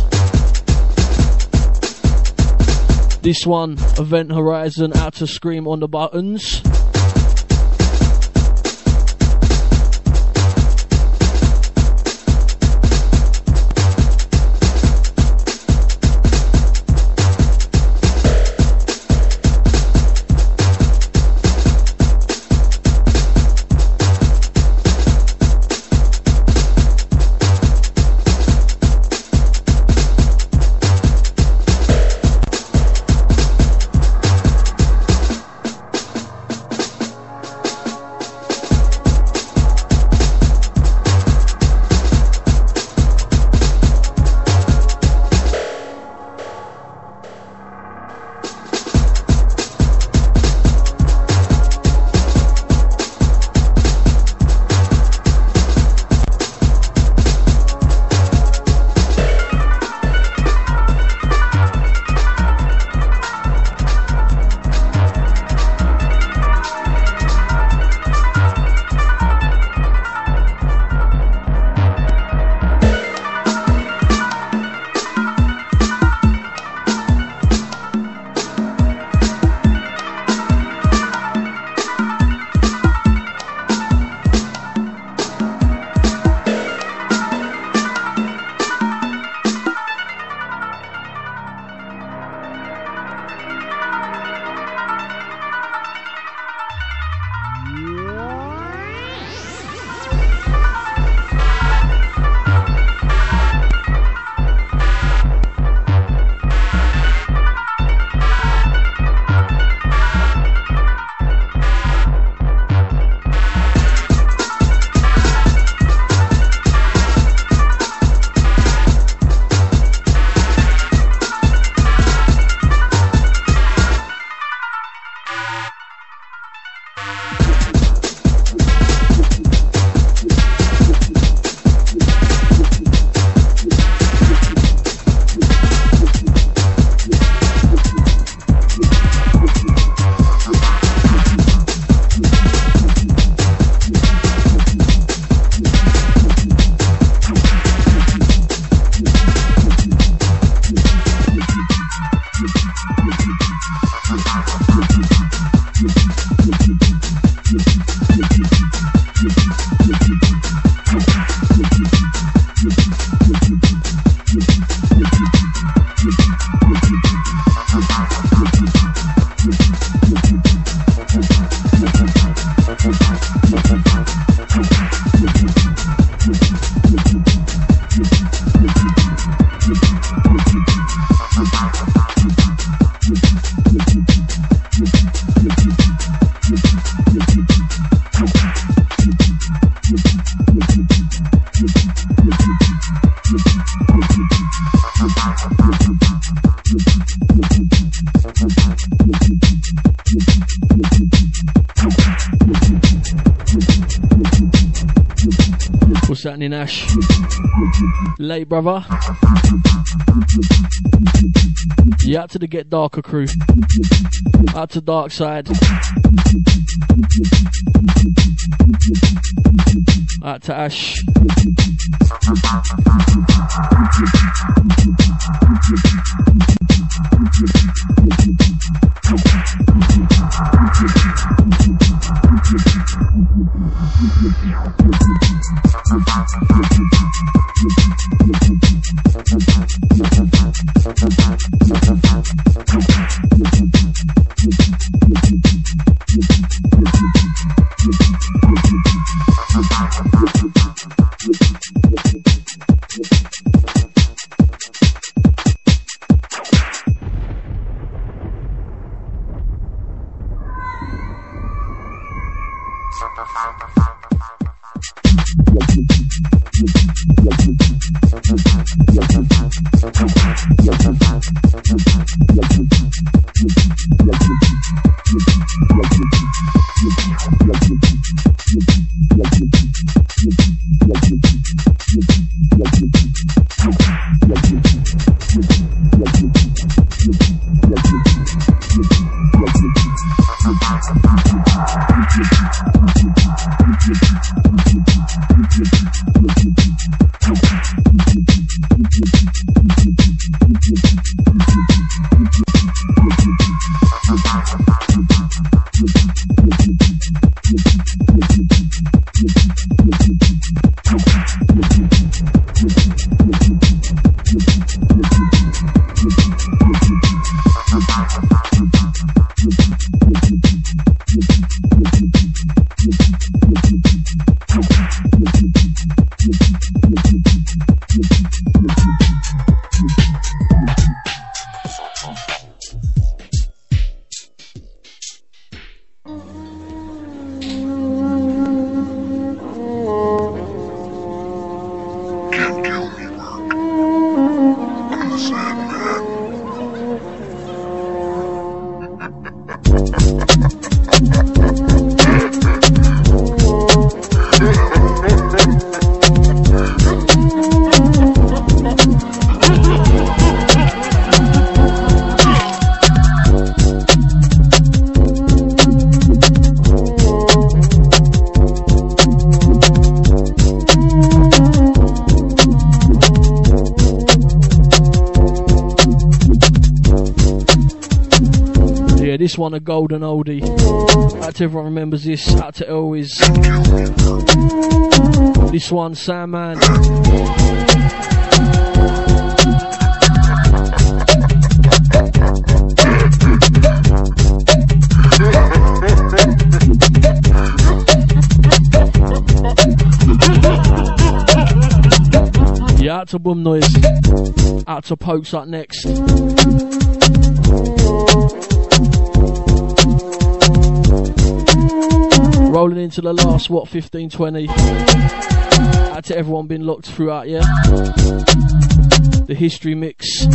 This one, Event Horizon, Out to Scream on the buttons. What's happening, Ash? Late, brother. Yeah, out to the Get Darker crew. Out to Dark Side. Out to Ash. This one a golden oldie. Out to everyone remembers this. Out to Elwiz. This one, Sandman. Yeah, out to Boom Noise. Out to Pokes up next. Rolling into the last, 15-20. Out to everyone been locked throughout, yeah? The history mix.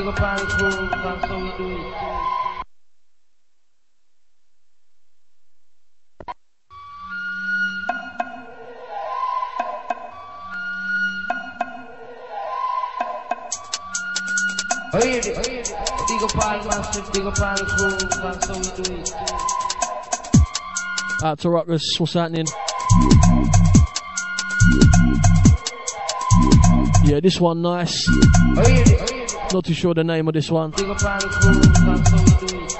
big up on the crew, that's how we do it. Oh yeah, big up on the massive, big up on the crew, that's how we do it. Out to Ruckus, what's happening? Yeah, this one nice. Oh yeah, not too sure the name of this one. big up on the crew, that's how we do it.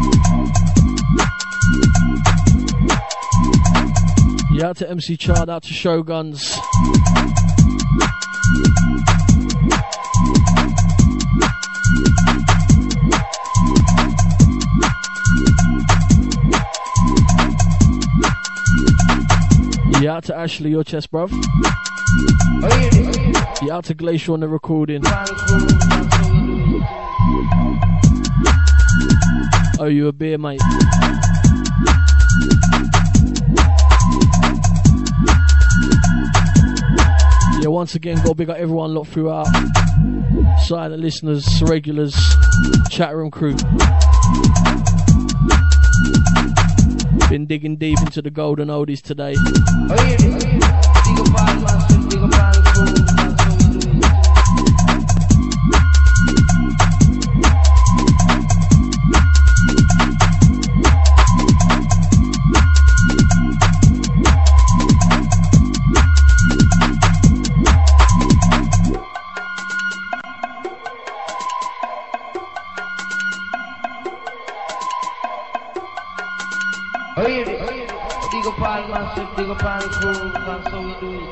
Yeah, out to MC Chard, out to Shoguns. Yeah, out to Ashley, your chest, bruv. Yeah, out to Glacier on the recording. Oh, you a beer, mate. Yeah, once again, got to big up everyone lot throughout. Silent listeners, regulars, chat room crew. Been digging deep into the golden oldies today. Big up on the crew, that's how we do it.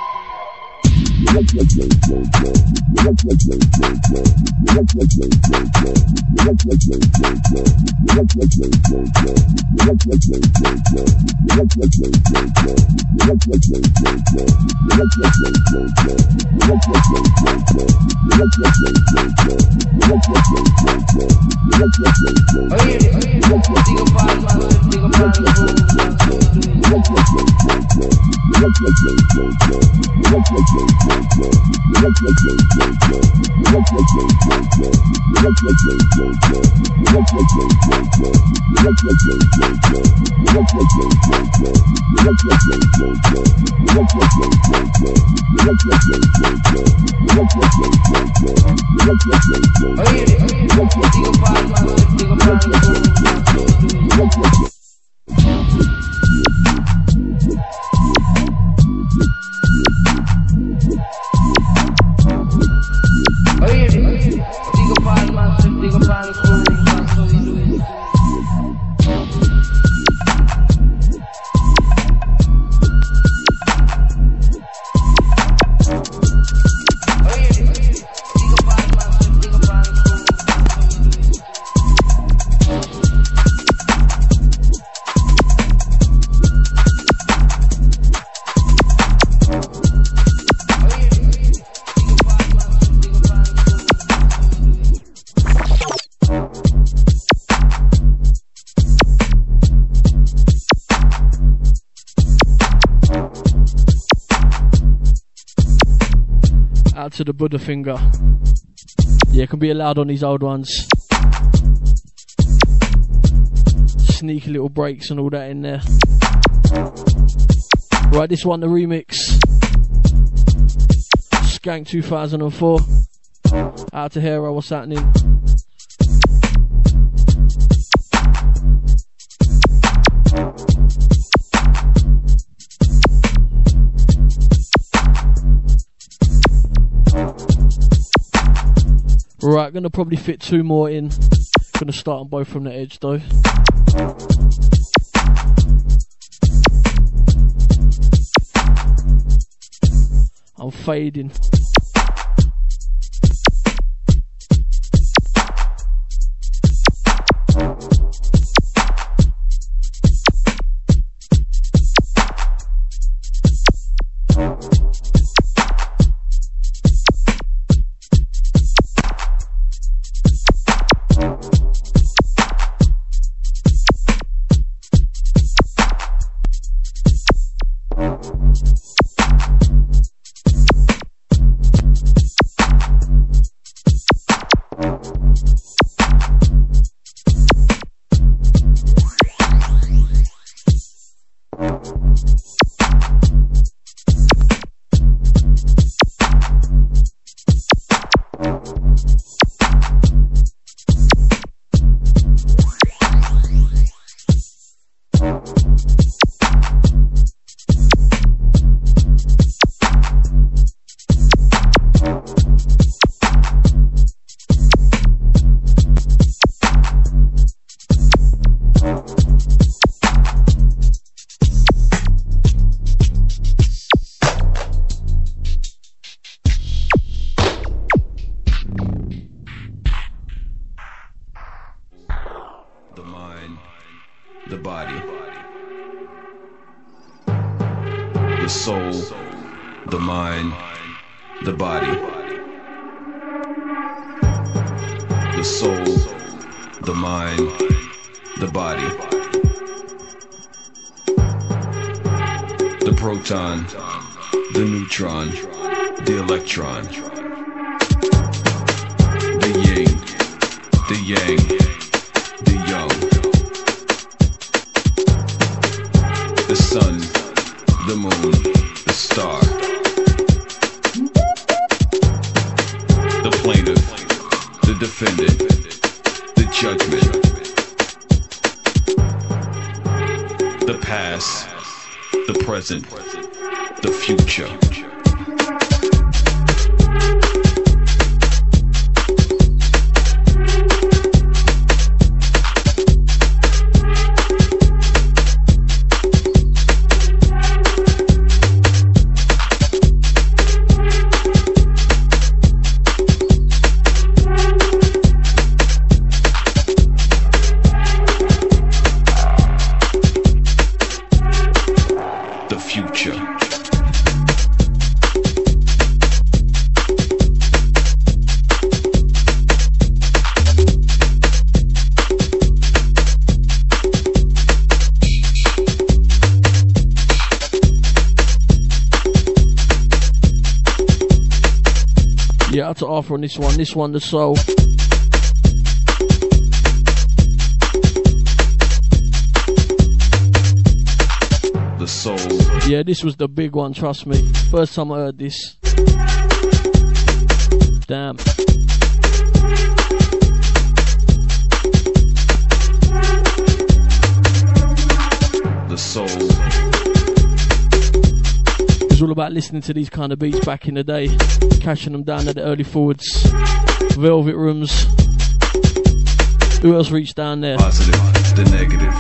To the Buddha finger. Yeah, it can be allowed on these old ones. Sneaky little breaks and all that in there. Right, this one, the remix. Skank 2004. Out to Hero, what's happening? Right, gonna probably fit two more in. Gonna start on both from the edge though. I'm fading. the body. The soul, the mind, the body. The soul, the mind, the body. The proton, the neutron, the electron. The yin, the yang, the young. The sun, the moon, the star. The plaintiff, the defendant, the judgment. The past, the present, the future. Yeah, out to Arthur on this one, the soul. The soul. Yeah, this was the big one, trust me. First time I heard this. Damn. The soul. It was all about listening to these kind of beats back in the day, catching them down at the early forwards, Velvet Rooms. Who else reached down there? Positive, the negative.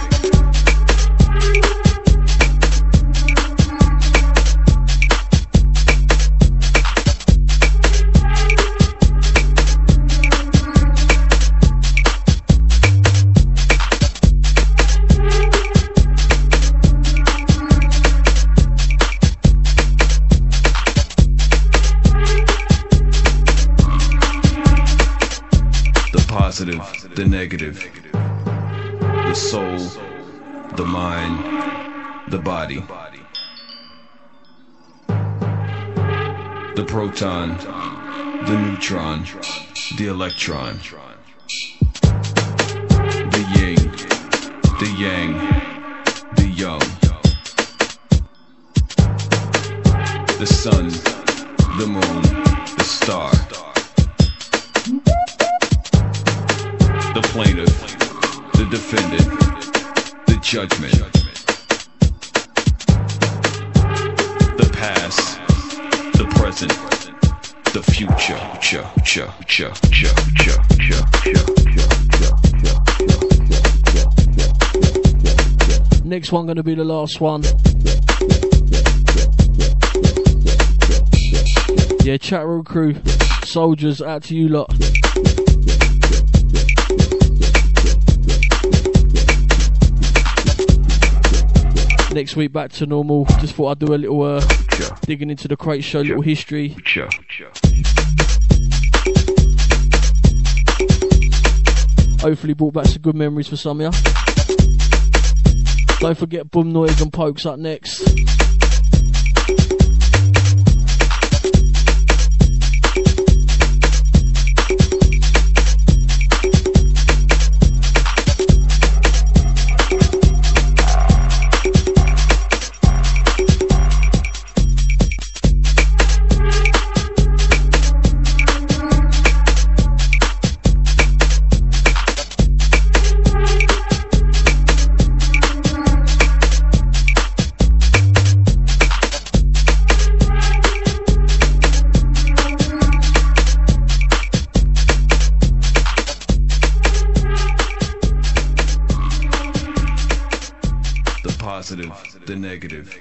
Positive, the negative, the soul, the mind, the body, the proton, the neutron, the electron, the yin, the yang, the young, the sun, the moon, the star. The plaintiff, the defendant, the judgment. The past, the present, the future. Next one gonna be the last one. Yeah, chat room crew, soldiers, out to you lot. Next week back to normal. Just thought I'd do a little digging into the crate show, little history. Hopefully brought back some good memories for some of you. Don't forget Boom Noise and Pokes up next. Positive, the negative.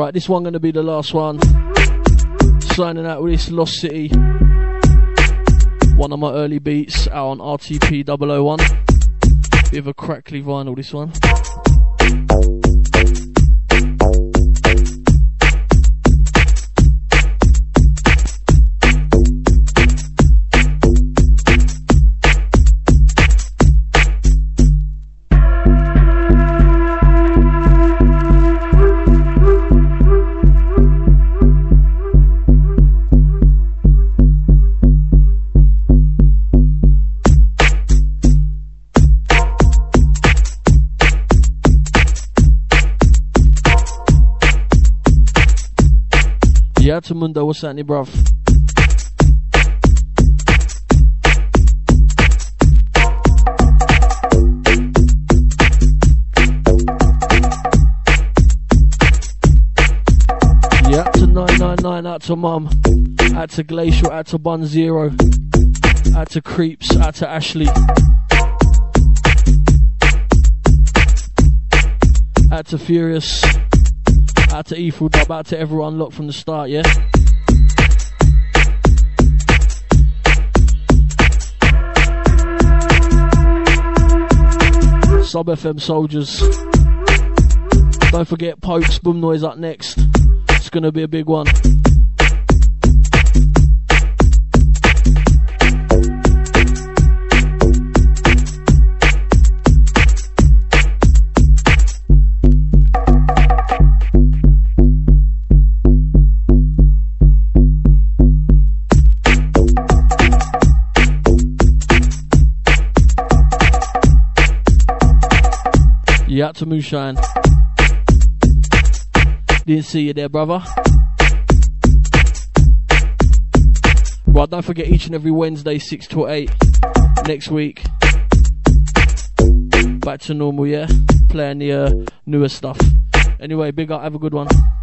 Right, this one gonna be the last one. Signing out with this Lost City. One of my early beats out on RTP 001. Bit of a crackly vinyl, this one. Yeah, to Mundo, what's happening, bruv? Yeah, out to 999, out to Mum, out to Glacial, out to Bun Zero, out to Creeps, out to Ashley, out to Furious, out to Ethel Dub, out to everyone locked from the start, yeah? Sub FM soldiers. Don't forget Pokes, Boom Noise up next. It's gonna be a big one. Yeah, out to Moonshine. Didn't see you there, brother. Right, don't forget each and every Wednesday, 6 to 8. Next week. Back to normal, yeah? Playing the newer stuff. Anyway, big up, have a good one.